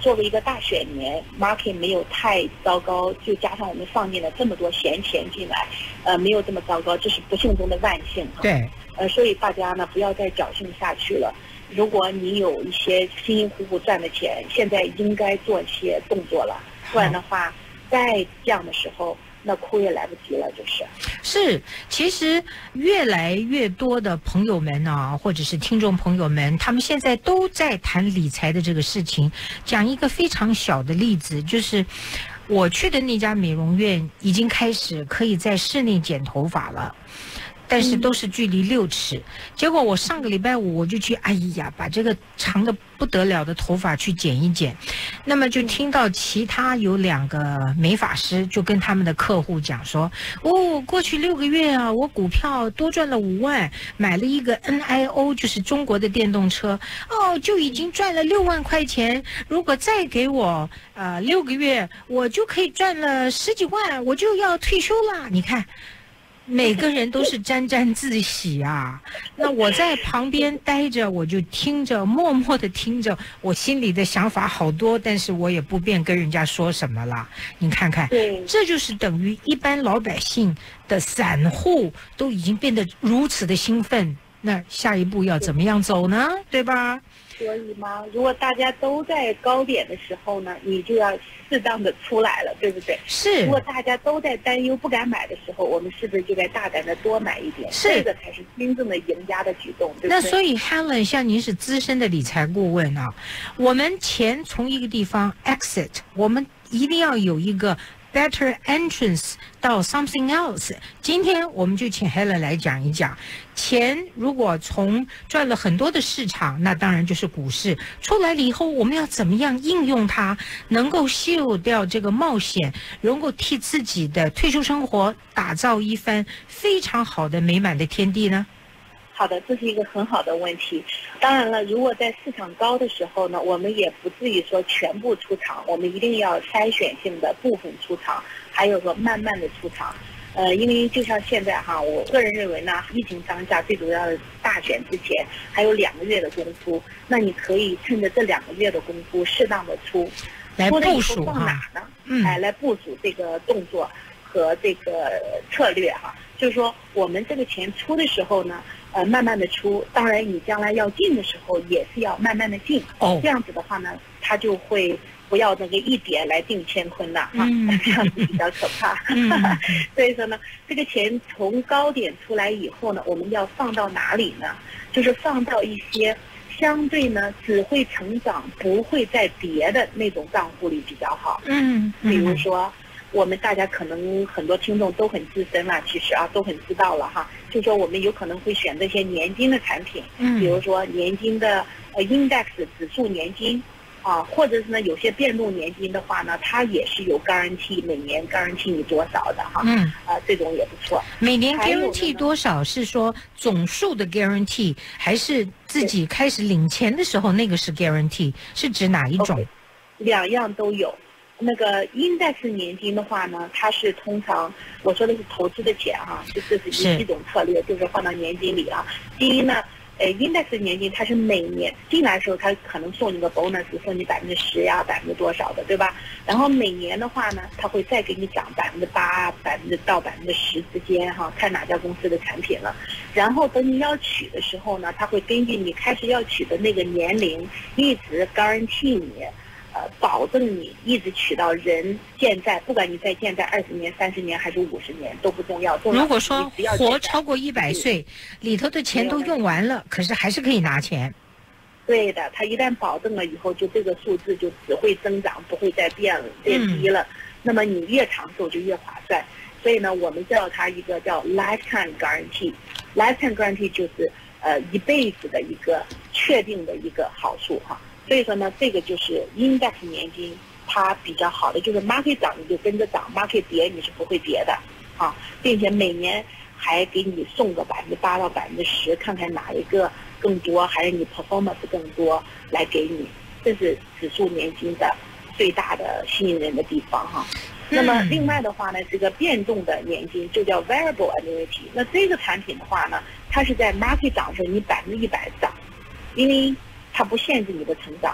作为一个大选年 ，market 没有太糟糕，就加上我们放进了这么多闲钱进来，呃，没有这么糟糕，这是不幸中的万幸哈。 对， 呃，所以大家呢不要再侥幸下去了。如果你有一些辛辛苦苦赚的钱，现在应该做一些动作了，不然的话，在这样的时候。那哭也来不及了，就是是，其实越来越多的朋友们啊，或者是听众朋友们，他们现在都在谈理财的这个事情。讲一个非常小的例子，就是我去的那家美容院已经开始可以在室内剪头发了。但是都是距离六尺，结果我上个礼拜五我就去，哎呀，把这个长的不得了的头发去剪一剪，那么就听到其他有两个美发师就跟他们的客户讲说，哦，过去六个月啊，我股票多赚了五万，买了一个 N I O， 就是中国的电动车，哦，就已经赚了六万块钱，如果再给我呃六个月，我就可以赚了十几万，我就要退休了，你看。每个人都是沾沾自喜啊，那我在旁边待着，我就听着，默默的听着，我心里的想法好多，但是我也不便跟人家说什么了。你看看，这就是等于一般老百姓的散户都已经变得如此的兴奋，那下一步要怎么样走呢？对吧？ 所以嘛，如果大家都在高点的时候呢，你就要适当的出来了，对不对？ 是。 如果大家都在担忧不敢买的时候，我们是不是就该大胆的多买一点？ 是。 这个才是真正的赢家的举动，对不对？ 那所以 Helen， 像您是资深的理财顾问啊，我们钱从一个地方 exit， 我们一定要有一个better entrance 到 something else。今天我们就请 Helen 来讲一讲，钱如果从赚了很多的市场，那当然就是股市出来了以后，我们要怎么样应用它，能够卸掉这个冒险，能够替自己的退休生活打造一番非常好的美满的天地呢？ 好的，这是一个很好的问题。当然了，如果在市场高的时候呢，我们也不至于说全部出场，我们一定要筛选性的部分出场，还有说慢慢的出场。呃，因为就像现在哈，我个人认为呢，疫情当下最主要的大选之前还有两个月的功夫，那你可以趁着这两个月的功夫适当的出， 来部署放哪呢？ 嗯， 哎，来部署这个动作和这个策略哈。就是说，我们这个钱出的时候呢，呃，慢慢的出。当然，你将来要进的时候，也是要慢慢的进。 哦， 这样子的话呢，它就会不要那个一点来定乾坤了哈， 嗯、 这样子比较可怕。 嗯、 所以说呢，这个钱从高点出来以后呢，我们要放到哪里呢？就是放到一些相对呢只会成长不会再跌的那种账户里比较好。 嗯， 比如说。我们大家可能很多听众都很资深了，其实啊都很知道了哈。就说我们有可能会选择一些年金的产品， 嗯， 比如说年金的呃 index 指数年金，啊，或者是呢有些变动年金的话呢，它也是有 guarantee 每年 guarantee 你多少的哈， 嗯， 啊这种也不错。 每年 guarantee 多少是说总数的 guarantee， 还是自己开始领钱的时候那个是 guarantee， 是指哪一种？ Okay, 两样都有。那个 index 年金的话呢，它是通常我说的是投资的钱哈、啊，这这是一一种策略，就是放到年金里啊。第一呢，呃 ，index 年金它是每年进来的时候，它可能送你个 bonus， 送你百分之十呀，百分之多少的，对吧？然后每年的话呢，它会再给你涨百分之八、百分之到百分之十之间哈、啊，看哪家公司的产品了。然后等你要取的时候呢，它会根据你开始要取的那个年龄，一直 guarantee 你。呃，保证你一直取到人现在，不管你在现在二十年、三十年还是五十年都不重要。重要如果说活超过一百岁，里头的钱都用完了，可是还是可以拿钱。 对的，他一旦保证了以后，就这个数字就只会增长，不会再变了变低了。嗯、那么你越长寿就越划算。所以呢，我们叫它一个叫 lifetime guarantee。lifetime guarantee 就是呃一辈子的一个确定的一个好处哈。所以说呢，这个就是 index 年金，它比较好的就是 market 涨你就跟着涨 ，market 跌你是不会跌的，啊，并且每年还给你送个百分之八到百分之十，看看哪一个更多，还是你 performance 更多来给你，这是指数年金的最大的吸引人的地方哈。那么另外的话呢，这个变动的年金就叫 variable annuity， 那这个产品的话呢，它是在 market 涨的时候你百分之一百涨，因为它不限制你的成长，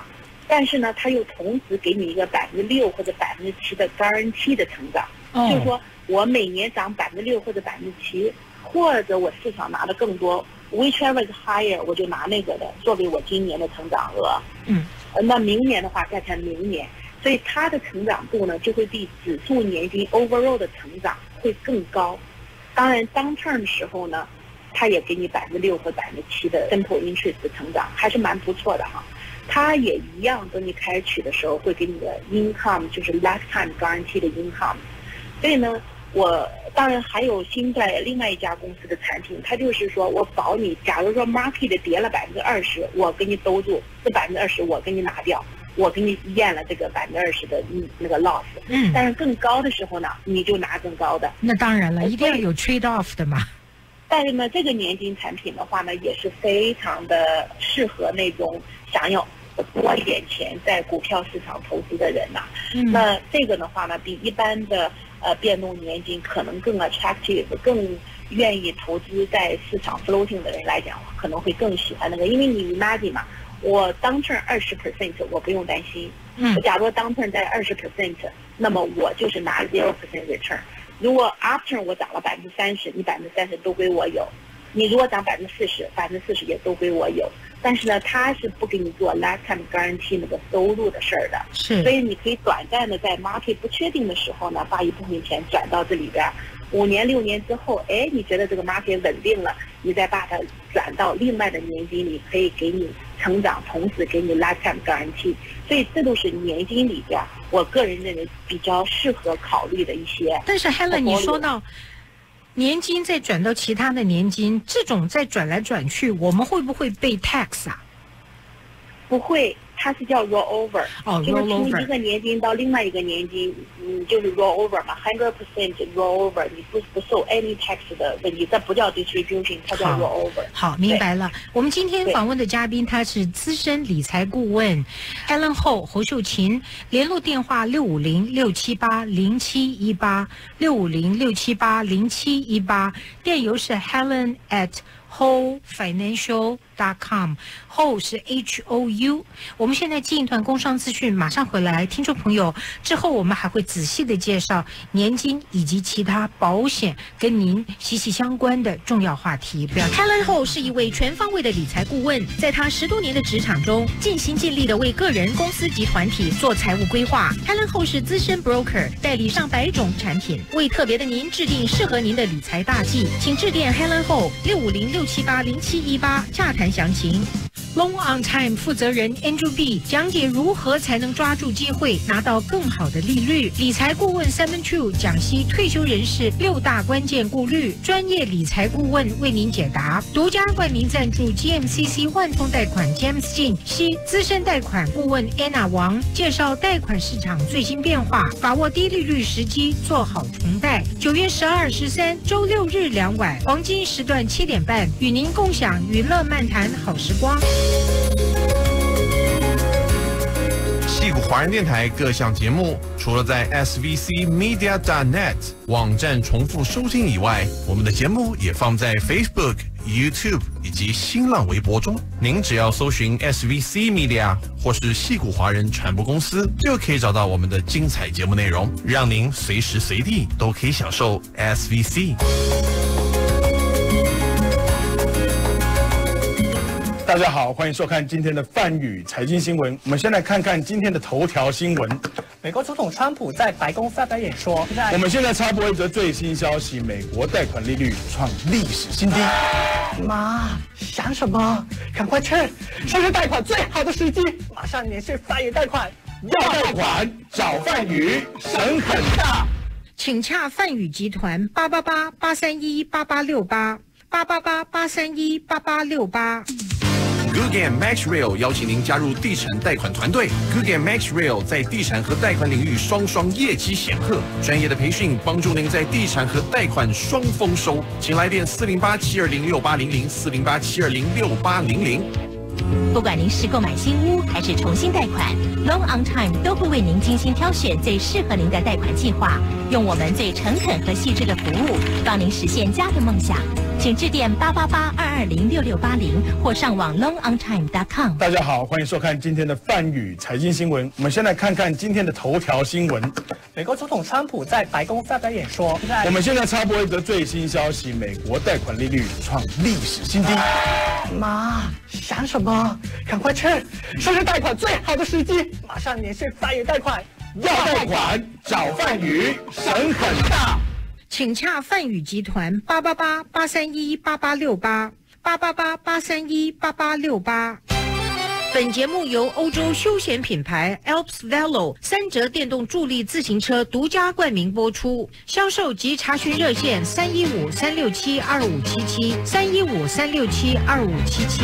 但是呢，它又同时给你一个百分之六或者百分之七的 guarantee 的成长，哦、就是说我每年涨百分之六或者百分之七，或者我市场拿的更多 ，whichever is higher， 我就拿那个的作为我今年的成长额。嗯，那明年的话再看明年，所以它的成长度呢就会比指数年金 overall 的成长会更高。当然 downturn 的时候呢，它也给你百分之六和百分之七的 simple interest 的成长，还是蛮不错的哈。它也一样，等你开始取的时候会给你的 income 就是 lifetime guarantee 的 income。所以呢，我当然还有新在另外一家公司的产品，它就是说我保你，假如说 market 跌了百分之二十，我给你兜住，这百分之二十我给你拿掉，我给你验了这个百分之二十的那个 loss。嗯。但是更高的时候呢，你就拿更高的。 那当然了，一定要有 trade off 的嘛。 但是呢，这个年金产品的话呢，也是非常的适合那种想要多一点钱在股票市场投资的人呐、啊。嗯。那这个的话呢，比一般的呃变动年金可能更 attractive， 更愿意投资在市场 floating 的人来讲，可能会更喜欢那个，因为你 imagine 嘛，我 downturn 二十 percent 我不用担心。嗯。假如 downturn 在二十 percent， 那么我就是拿 zero percent return。如果 after 我涨了百分之三十，你百分之三十都归我有；你如果涨百分之四十，百分之四十也都归我有。但是呢，它是不给你做 lifetime guarantee 那个收入的事儿的。是。所以你可以短暂的在 market 不确定的时候呢，把一部分钱转到这里边。五年六年之后，哎，你觉得这个 market 稳定了，你再把它转到另外的年金里，可以给你成长，同时给你 lifetime guarantee。所以这都是年金里边，我个人认为比较适合考虑的一些。 但是 Helen， 你说到年金再转到其他的年金，这种再转来转去，我们会不会被 tax 啊？ 不会。它是叫 roll over， 哦， 就是从一个年金到另外一个年金，嗯，就是 roll over 嘛 ，hundred percent roll over， 你不不受 any tax 的问题，这不叫 distribution， 它叫 roll over。 好，明白了。我们今天访问的嘉宾，他是资深理财顾问 Helen Ho 侯秀琴，联络电话六五零六七八零七一八六五零六七八零七一八，电邮是 Helen at Ho Financial dot com， Ho 是 H O U。我们现在进一段工商资讯，马上回来，听众朋友。之后我们还会仔细的介绍年金以及其他保险跟您息息相关的重要话题。不要 Helen Ho 是一位全方位的理财顾问，在他十多年的职场中，尽心尽力的为个人、公司及团体做财务规划。Helen Ho 是资深 broker， 代理上百种产品，为特别的您制定适合您的理财大计。请致电 Helen Ho 六五零六七八零七一八洽谈详情。Long on Time 负责人 Andrew B 讲解如何才能抓住机会，拿到更好的利率。理财顾问 Simon Chu 讲析退休人士六大关键顾虑，专业理财顾问为您解答。独家冠名赞助 G M C C 万通贷款 James Jin 系资深贷款顾问 Anna 王介绍贷款市场最新变化，把握低利率时机，做好重贷。九月十二、十三周六日两晚，黄金时段七点半，与您共享娱乐漫谈好时光。 矽谷华人电台各项节目，除了在 S V C media dot net 网站重复收听以外，我们的节目也放在 Facebook、YouTube 以及新浪微博中。您只要搜寻 S V C Media 或是矽谷华人传播公司，就可以找到我们的精彩节目内容，让您随时随地都可以享受 S V C。 大家好，欢迎收看今天的泛宇财经新闻。我们先来看看今天的头条新闻。 美国总统川普在白宫发表演说。 我们现在插播一则最新消息：美国贷款利率创历史新低。 妈，想什么？赶快去！现是贷款最好的时机，马上联系泛宇贷款。 要贷款找泛宇，神很大。 请洽泛宇集团八八八八三一八八六八八八八八三一八八六八。 Guggen Max Real 邀请您加入地产贷款团队。Guggen Max Real 在地产和贷款领域双双业绩显赫，专业的培训帮助您在地产和贷款双丰收。请来电四零八七二零六八零零四零八七二零六八零零。 不管您是购买新屋还是重新贷款 ，Long on Time 都会为您精心挑选最适合您的贷款计划，用我们最诚恳和细致的服务，帮您实现家的梦想。 请致电八八八二二零六六八零或上网 long on time dot com。 大家好，欢迎收看今天的泛宇财经新闻。我们先来看看今天的头条新闻。 美国总统川普在白宫发表演说。 我们现在插播一则最新消息：美国贷款利率创历史新低。 妈，想什么？赶快去！这是贷款最好的时机，马上免税泛宇贷款。 要贷款找泛宇，省很大。 请洽泛宇集团八八八八三一八八六八八八八八三一八八六八。本节目由欧洲休闲品牌 Alps Velo 三折电动助力自行车独家冠名播出，销售及查询热线三一五三六七二五七七三一五三六七二五七七。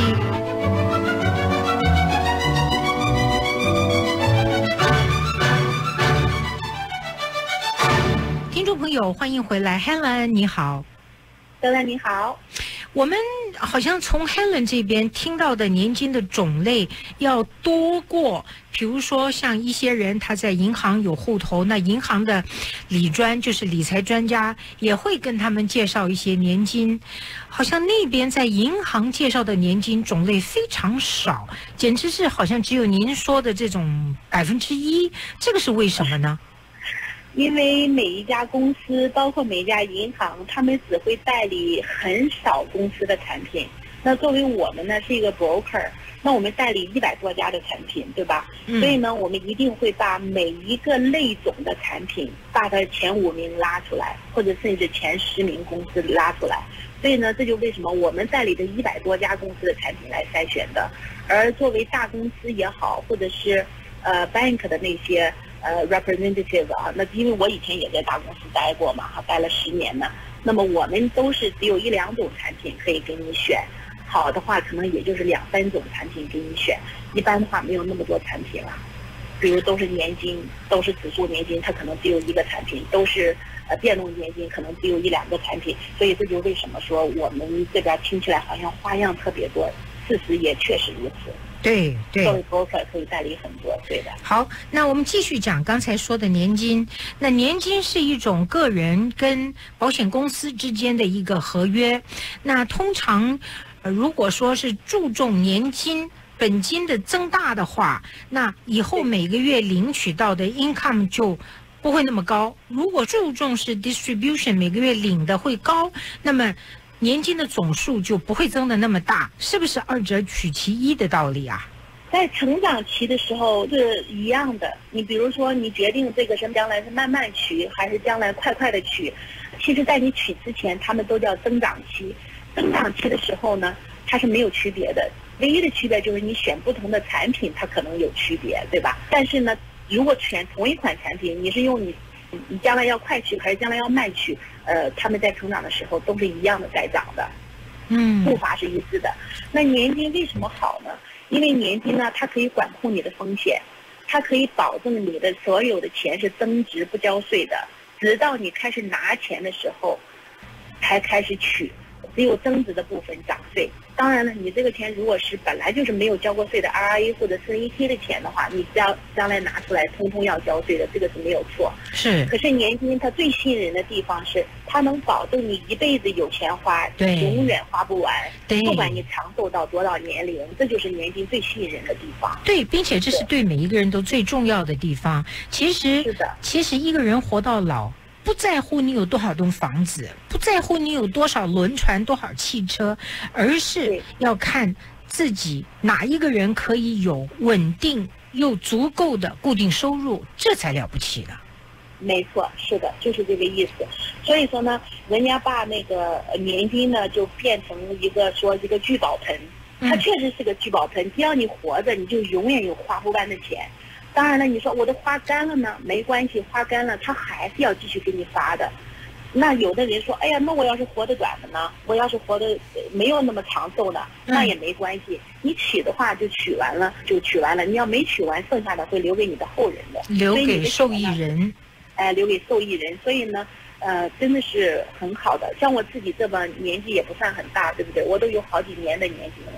听众朋友，欢迎回来 ，Helen 你好。 Helen 你好。 我们好像从 Helen 这边听到的年金的种类要多过，比如说像一些人他在银行有户头，那银行的理专就是理财专家也会跟他们介绍一些年金，好像那边在银行介绍的年金种类非常少，简直是好像只有您说的这种百分之一，这个是为什么呢？ 因为每一家公司，包括每一家银行，他们只会代理很少公司的产品。那作为我们呢是一个 broker， 那我们代理一百多家的产品，对吧？嗯、所以呢，我们一定会把每一个类种的产品，把它前五名拉出来，或者甚至前十名公司拉出来。所以呢，这就为什么我们代理的一百多家公司的产品来筛选的。而作为大公司也好，或者是呃 bank 的那些。呃 representative 啊，那因为我以前也在大公司待过嘛，哈，待了十年呢。那么我们都是只有一两种产品可以给你选，好的话可能也就是两三种产品给你选，一般的话没有那么多产品了。比如都是年金，都是指数年金，它可能只有一个产品；都是呃变动年金，可能只有一两个产品。所以这就为什么说我们这边听起来好像花样特别多，事实也确实如此。 对对， 作为 broker 可以代理很多，对的。 好，那我们继续讲刚才说的年金。那年金是一种个人跟保险公司之间的一个合约。那通常，呃、如果说是注重年金本金的增大的话，那以后每个月领取到的 income 就不会那么高。如果注重是 distribution， 每个月领的会高，那么年金的总数就不会增的那么大，是不是二者取其一的道理啊？ 在成长期的时候是一样的。你比如说，你决定这个是将来是慢慢取，还是将来快快的取，其实在你取之前，他们都叫增长期。增长期的时候呢，它是没有区别的，唯一的区别就是你选不同的产品，它可能有区别，对吧？但是呢，如果选同一款产品，你是用你你将来要快取还是将来要慢取，呃，他们在成长的时候都是一样的在涨的，嗯，步伐是一致的。那年金为什么好呢？因为年金呢，它可以管控你的风险，它可以保证你的所有的钱是增值不交税的，直到你开始拿钱的时候，才开始取，只有增值的部分涨税。当然了，你这个钱如果是本来就是没有交过税的 R R A 或者是 E T 的钱的话，你将将来拿出来通通要交税的，这个是没有错。 是。 可是年金它最吸引人的地方是，它能保证你一辈子有钱花， 对， 永远花不完。 对。 不管你长寿到多少年龄，这就是年金最吸引人的地方。 对，并且这是对每一个人都最重要的地方。其实， 是的， 其实一个人活到老，不在乎你有多少栋房子，不在乎你有多少轮船、多少汽车，而是要看自己哪一个人可以有稳定又足够的固定收入，这才了不起的。 没错，是的，就是这个意思。所以说呢，人家把那个年金呢就变成一个说这个聚宝盆，它确实是个聚宝盆，只要你活着，你就永远有花不完的钱。当然了，你说我都花干了呢，没关系，花干了，他还是要继续给你发的。那有的人说，哎呀，那我要是活得短的呢？我要是活得没有那么长寿呢，那也没关系。你取的话就取完了，就取完了。你要没取完，剩下的会留给你的后人的， 留给受益人。 哎、呃，留给受益人。所以呢，呃，真的是很好的。像我自己这么年纪也不算很大，对不对？我都有好几年的年金了。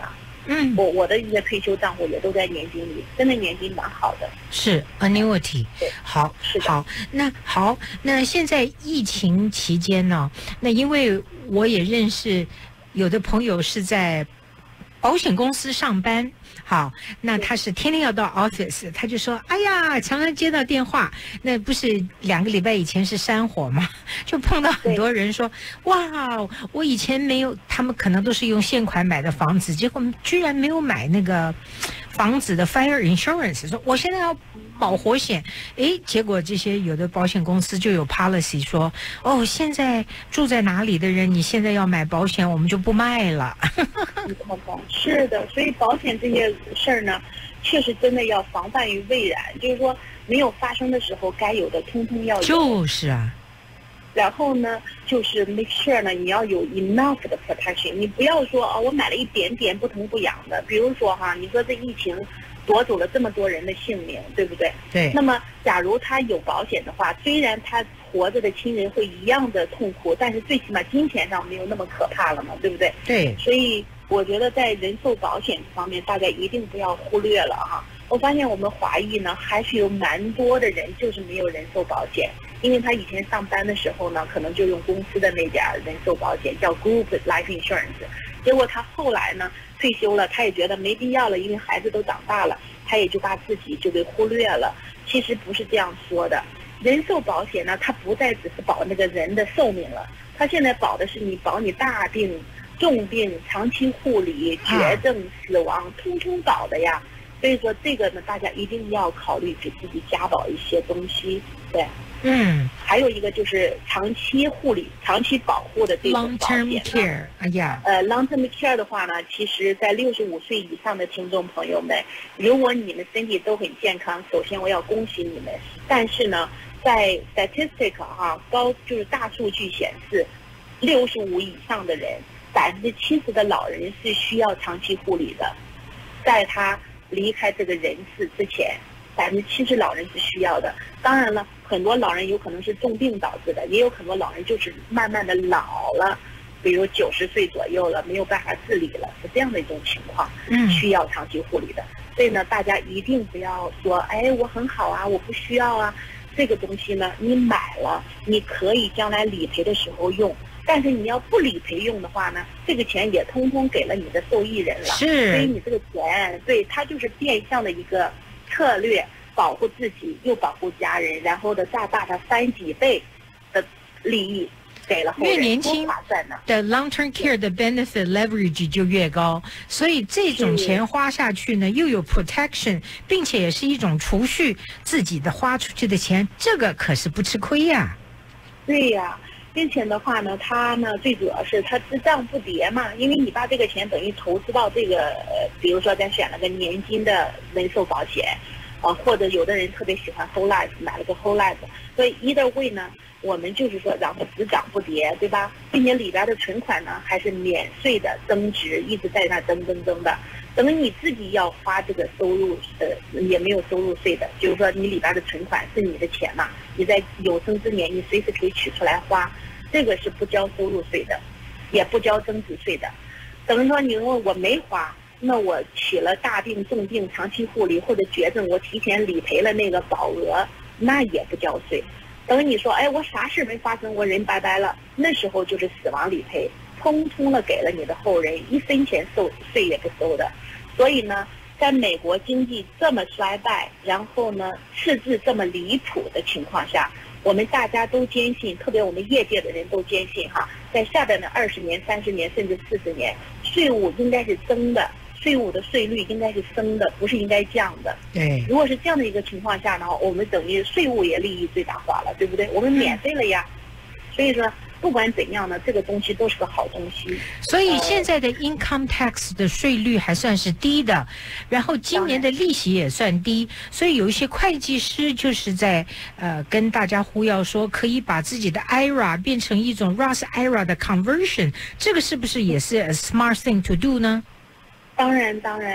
嗯，我我的一些退休账户也都在年金里，真的年金蛮好的。 是 annuity。 对， 好， 是的。 好，那好，那现在疫情期间呢，那因为我也认识有的朋友是在保险公司上班。好，那他是天天要到 office， 他就说，哎呀，常常接到电话，那不是两个礼拜以前是山火吗？就碰到很多人说，哇，我以前没有，他们可能都是用现款买的房子，结果居然没有买那个房子的 fire insurance， 说我现在要保活险，诶，结果这些有的保险公司就有 policy 说，哦，现在住在哪里的人，你现在要买保险，我们就不卖了。 你看看，是的，所以保险这些事儿呢，确实真的要防范于未然，就是说没有发生的时候，该有的通通要有。 就是啊。 然后呢，就是 make sure 呢，你要有 enough 的 protection， 你不要说哦，我买了一点点不疼不痒的。比如说哈，你说这疫情夺走了这么多人的性命，对不对？ 对。 那么，假如他有保险的话，虽然他活着的亲人会一样的痛苦，但是最起码金钱上没有那么可怕了嘛，对不对？ 对。 所以我觉得在人寿保险方面，大家一定不要忽略了哈。我发现我们华裔呢，还是有蛮多的人就是没有人寿保险，因为他以前上班的时候呢，可能就用公司的那家人寿保险叫 Group Life Insurance， 结果他后来呢退休了，他也觉得没必要了，因为孩子都长大了，他也就把自己就给忽略了。其实不是这样说的，人寿保险呢，它不再只是保那个人的寿命了，它现在保的是你保你大病、重病、长期护理、绝症、死亡，通通保的呀。所以说这个呢，大家一定要考虑给自己加保一些东西，对。 嗯。 还有一个就是长期护理、长期保护的这种保险。 Long term care， 哎呀。 呃 ，long term care 的话呢，其实在六十五岁以上的听众朋友们，如果你们身体都很健康，首先我要恭喜你们。但是呢，在 statistic 哈高就是大数据显示，六十五以上的人，百分之七十的老人是需要长期护理的，在他离开这个人世之前，百分之七十老人是需要的。当然了，很多老人有可能是重病导致的，也有很多老人就是慢慢的老了，比如九十岁左右了，没有办法自理了，是这样的一种情况， 嗯， 需要长期护理的。所以呢，大家一定不要说，哎，我很好啊，我不需要啊。这个东西呢，你买了，你可以将来理赔的时候用。但是你要不理赔用的话呢，这个钱也通通给了你的受益人了。 是。 所以你这个钱，对，它就是变相的一个策略，保护自己又保护家人，然后的大大的翻几倍的利益给了后人， 越年轻多划算呢。 的 long term care 的 benefit leverage 就越高，所以这种钱花下去呢，又有 protection， 并且也是一种储蓄自己的花出去的钱，这个可是不吃亏呀。 对呀。并且的话呢，它呢最主要是它只涨不跌嘛，因为你把这个钱等于投资到这个，呃，比如说咱选了个年金的人寿保险，啊，或者有的人特别喜欢 whole life， 买了个 whole life， 所以 either way 呢，我们就是说让它只涨不跌，对吧？并且里边的存款呢还是免税的增值，一直在那增增增的。等于你自己要花这个收入，呃，也没有收入税的，就是说你里边的存款是你的钱嘛，你在有生之年你随时可以取出来花。这个是不交收入税的，也不交增值税的。等于说你问我没花，那我起了大病、重病、长期护理或者绝症，我提前理赔了那个保额，那也不交税。等于你说，哎，我啥事没发生，我人拜拜了，那时候就是死亡理赔，通通的给了你的后人，一分钱收税也不收的。所以呢，在美国经济这么衰败，然后呢赤字这么离谱的情况下，我们大家都坚信，特别我们业界的人都坚信哈，在下边的二十年、三十年甚至四十年，税务应该是增的，税务的税率应该是升的，不是应该降的。 对。 如果是这样的一个情况下呢，我们等于税务也利益最大化了，对不对？我们免费了呀。所以说，不管怎样呢，这个东西都是个好东西。 所以现在的 income tax 的税率还算是低的，然后今年的利息也算低，所以有一些会计师就是在呃跟大家呼吁说，可以把自己的 I R A 变成一种 Roth I R A 的 conversion， 这个是不是也是 a smart thing to do 呢？ 当然当然，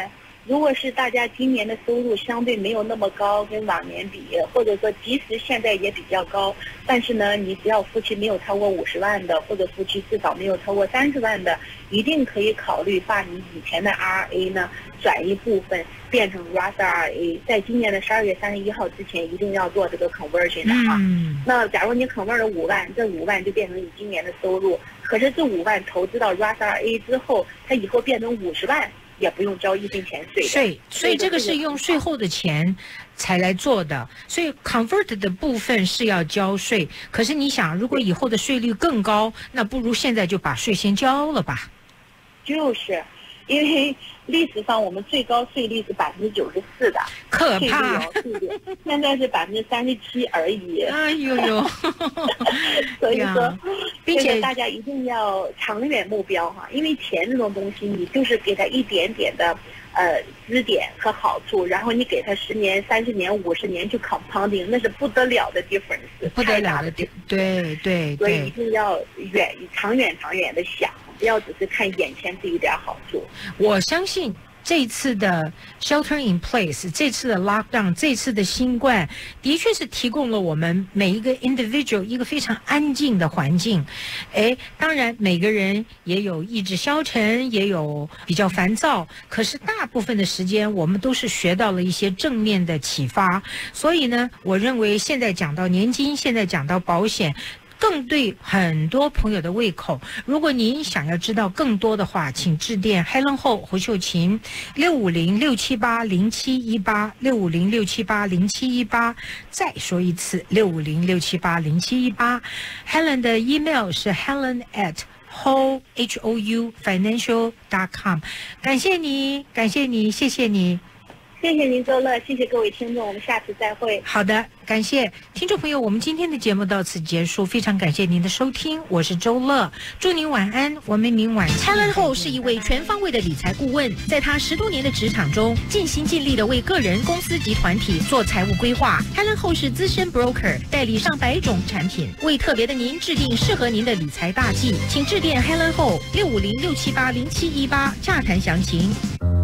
如果是大家今年的收入相对没有那么高，跟往年比，或者说即使现在也比较高，但是呢，你只要夫妻没有超过五十万的，或者夫妻至少没有超过三十万的，一定可以考虑把你以前的 R R A 呢转一部分变成 Roth R R A， 在今年的十二月三十一号之前一定要做这个 conversion 的哈。嗯、那假如你 convert 了五万，这五万就变成你今年的收入，可是这五万投资到 Roth R R A 之后，它以后变成五十万。也不用交一分钱税的税，所以这个是用税后的钱才来做的，所以 convert 的部分是要交税。可是你想，如果以后的税率更高，那不如现在就把税先交了吧？ 就是，因为历史上我们最高税率是百分之九十四的， 可怕。 税率现在是百分之三十七而已。 哎呦呦！ 所以说， 并且大家一定要长远目标哈，因为钱这种东西，你就是给它一点点的呃支点和好处，然后你给它十年、三十年、五十年去 compounding， 那是不得了的 difference， 不得了的 difference。对对对。 所以一定要远长远长远的想。不要只是看眼前这一点好处。 我相信这次的 shelter in place， 这次的 lockdown， 这次的新冠，的确是提供了我们每一个 individual 一个非常安静的环境。哎，当然每个人也有意志消沉，也有比较烦躁，可是大部分的时间我们都是学到了一些正面的启发。所以呢，我认为现在讲到年金，现在讲到保险，更对很多朋友的胃口。如果您想要知道更多的话，请致电 Helen Ho 胡秀琴六五零六七八零七一八六五零六七八零七一八。再说一次，六五零六七八零七一八。Helen 的 email 是 Helen at Hou H O U Financial dot com。感谢你，感谢你，谢谢你。 谢谢您，周乐，谢谢各位听众，我们下次再会。 好的，感谢听众朋友，我们今天的节目到此结束，非常感谢您的收听，我是周乐，祝您晚安，我们明晚。Helen Ho 是一位全方位的理财顾问，在他十多年的职场中，尽心尽力的为个人、公司及团体做财务规划。Helen Ho 是资深 broker， 代理上百种产品，为特别的您制定适合您的理财大计，请致电 Helen Ho 六五零六七八零七一八洽谈详情。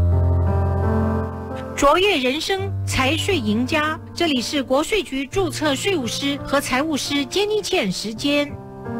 卓越人生财税赢家，这里是国税局注册税务师和财务师坚妮茜时间。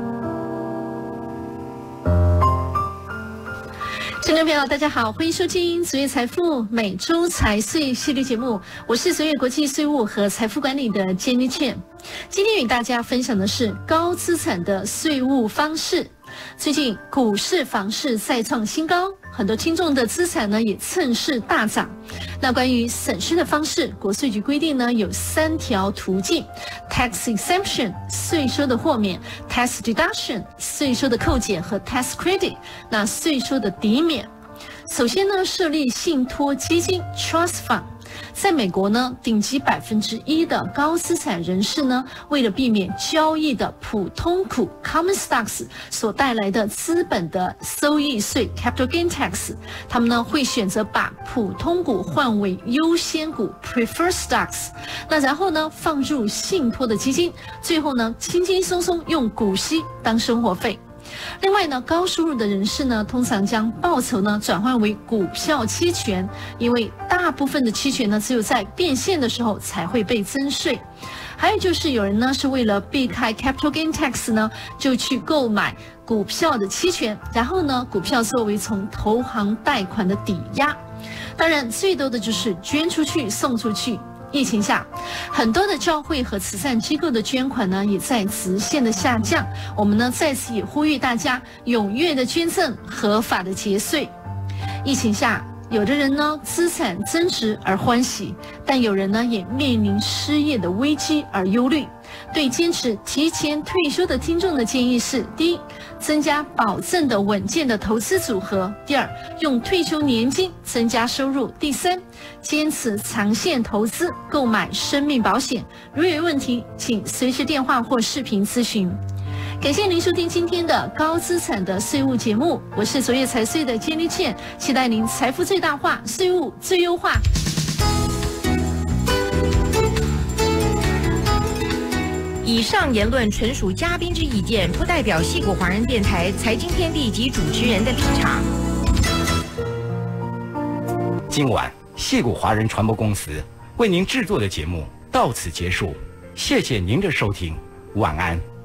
听众朋友，大家好，欢迎收听卓越财富每周财税系列节目，我是卓越国际税务和财富管理的坚妮茜。今天与大家分享的是高资产的税务方式。最近股市、房市再创新高，很多听众的资产呢也趁势大涨。那关于省税的方式，国税局规定呢有三条途径 ：tax exemption 税收的豁免 ，tax deduction 税收的扣减和 tax credit 那税收的抵免。首先呢，设立信托基金 trust fund。在美国呢，顶级百分之一的高资产人士呢，为了避免交易的普通股 common stocks 所带来的资本的收益税 capital gain tax， 他们呢会选择把普通股换为优先股 preferred stocks， 那然后呢放入信托的基金，最后呢轻轻松松用股息当生活费。另外呢，高收入的人士呢，通常将报酬呢转换为股票期权，因为大部分的期权呢，只有在变现的时候才会被征税。还有就是有人呢是为了避开 capital gain tax 呢，就去购买股票的期权，然后呢，股票作为从投行贷款的抵押。当然，最多的就是捐出去、送出去。疫情下，很多的教会和慈善机构的捐款呢也在直线的下降。我们呢在此也呼吁大家踊跃的捐赠，合法的节税。疫情下，有的人呢资产增值而欢喜，但有人呢也面临失业的危机而忧虑。对坚持提前退休的听众的建议是：第一，增加保证的稳健的投资组合；第二，用退休年金增加收入；第三，坚持长线投资，购买生命保险。如有问题，请随时电话或视频咨询。感谢您收听今天的高资产的税务节目，我是卓越财税的坚妮茜，期待您财富最大化，税务最优化。 以上言论纯属嘉宾之意见，不代表矽谷华人电台财经天地及主持人的立场。 今晚矽谷华人传播公司为您制作的节目到此结束，谢谢您的收听，晚安。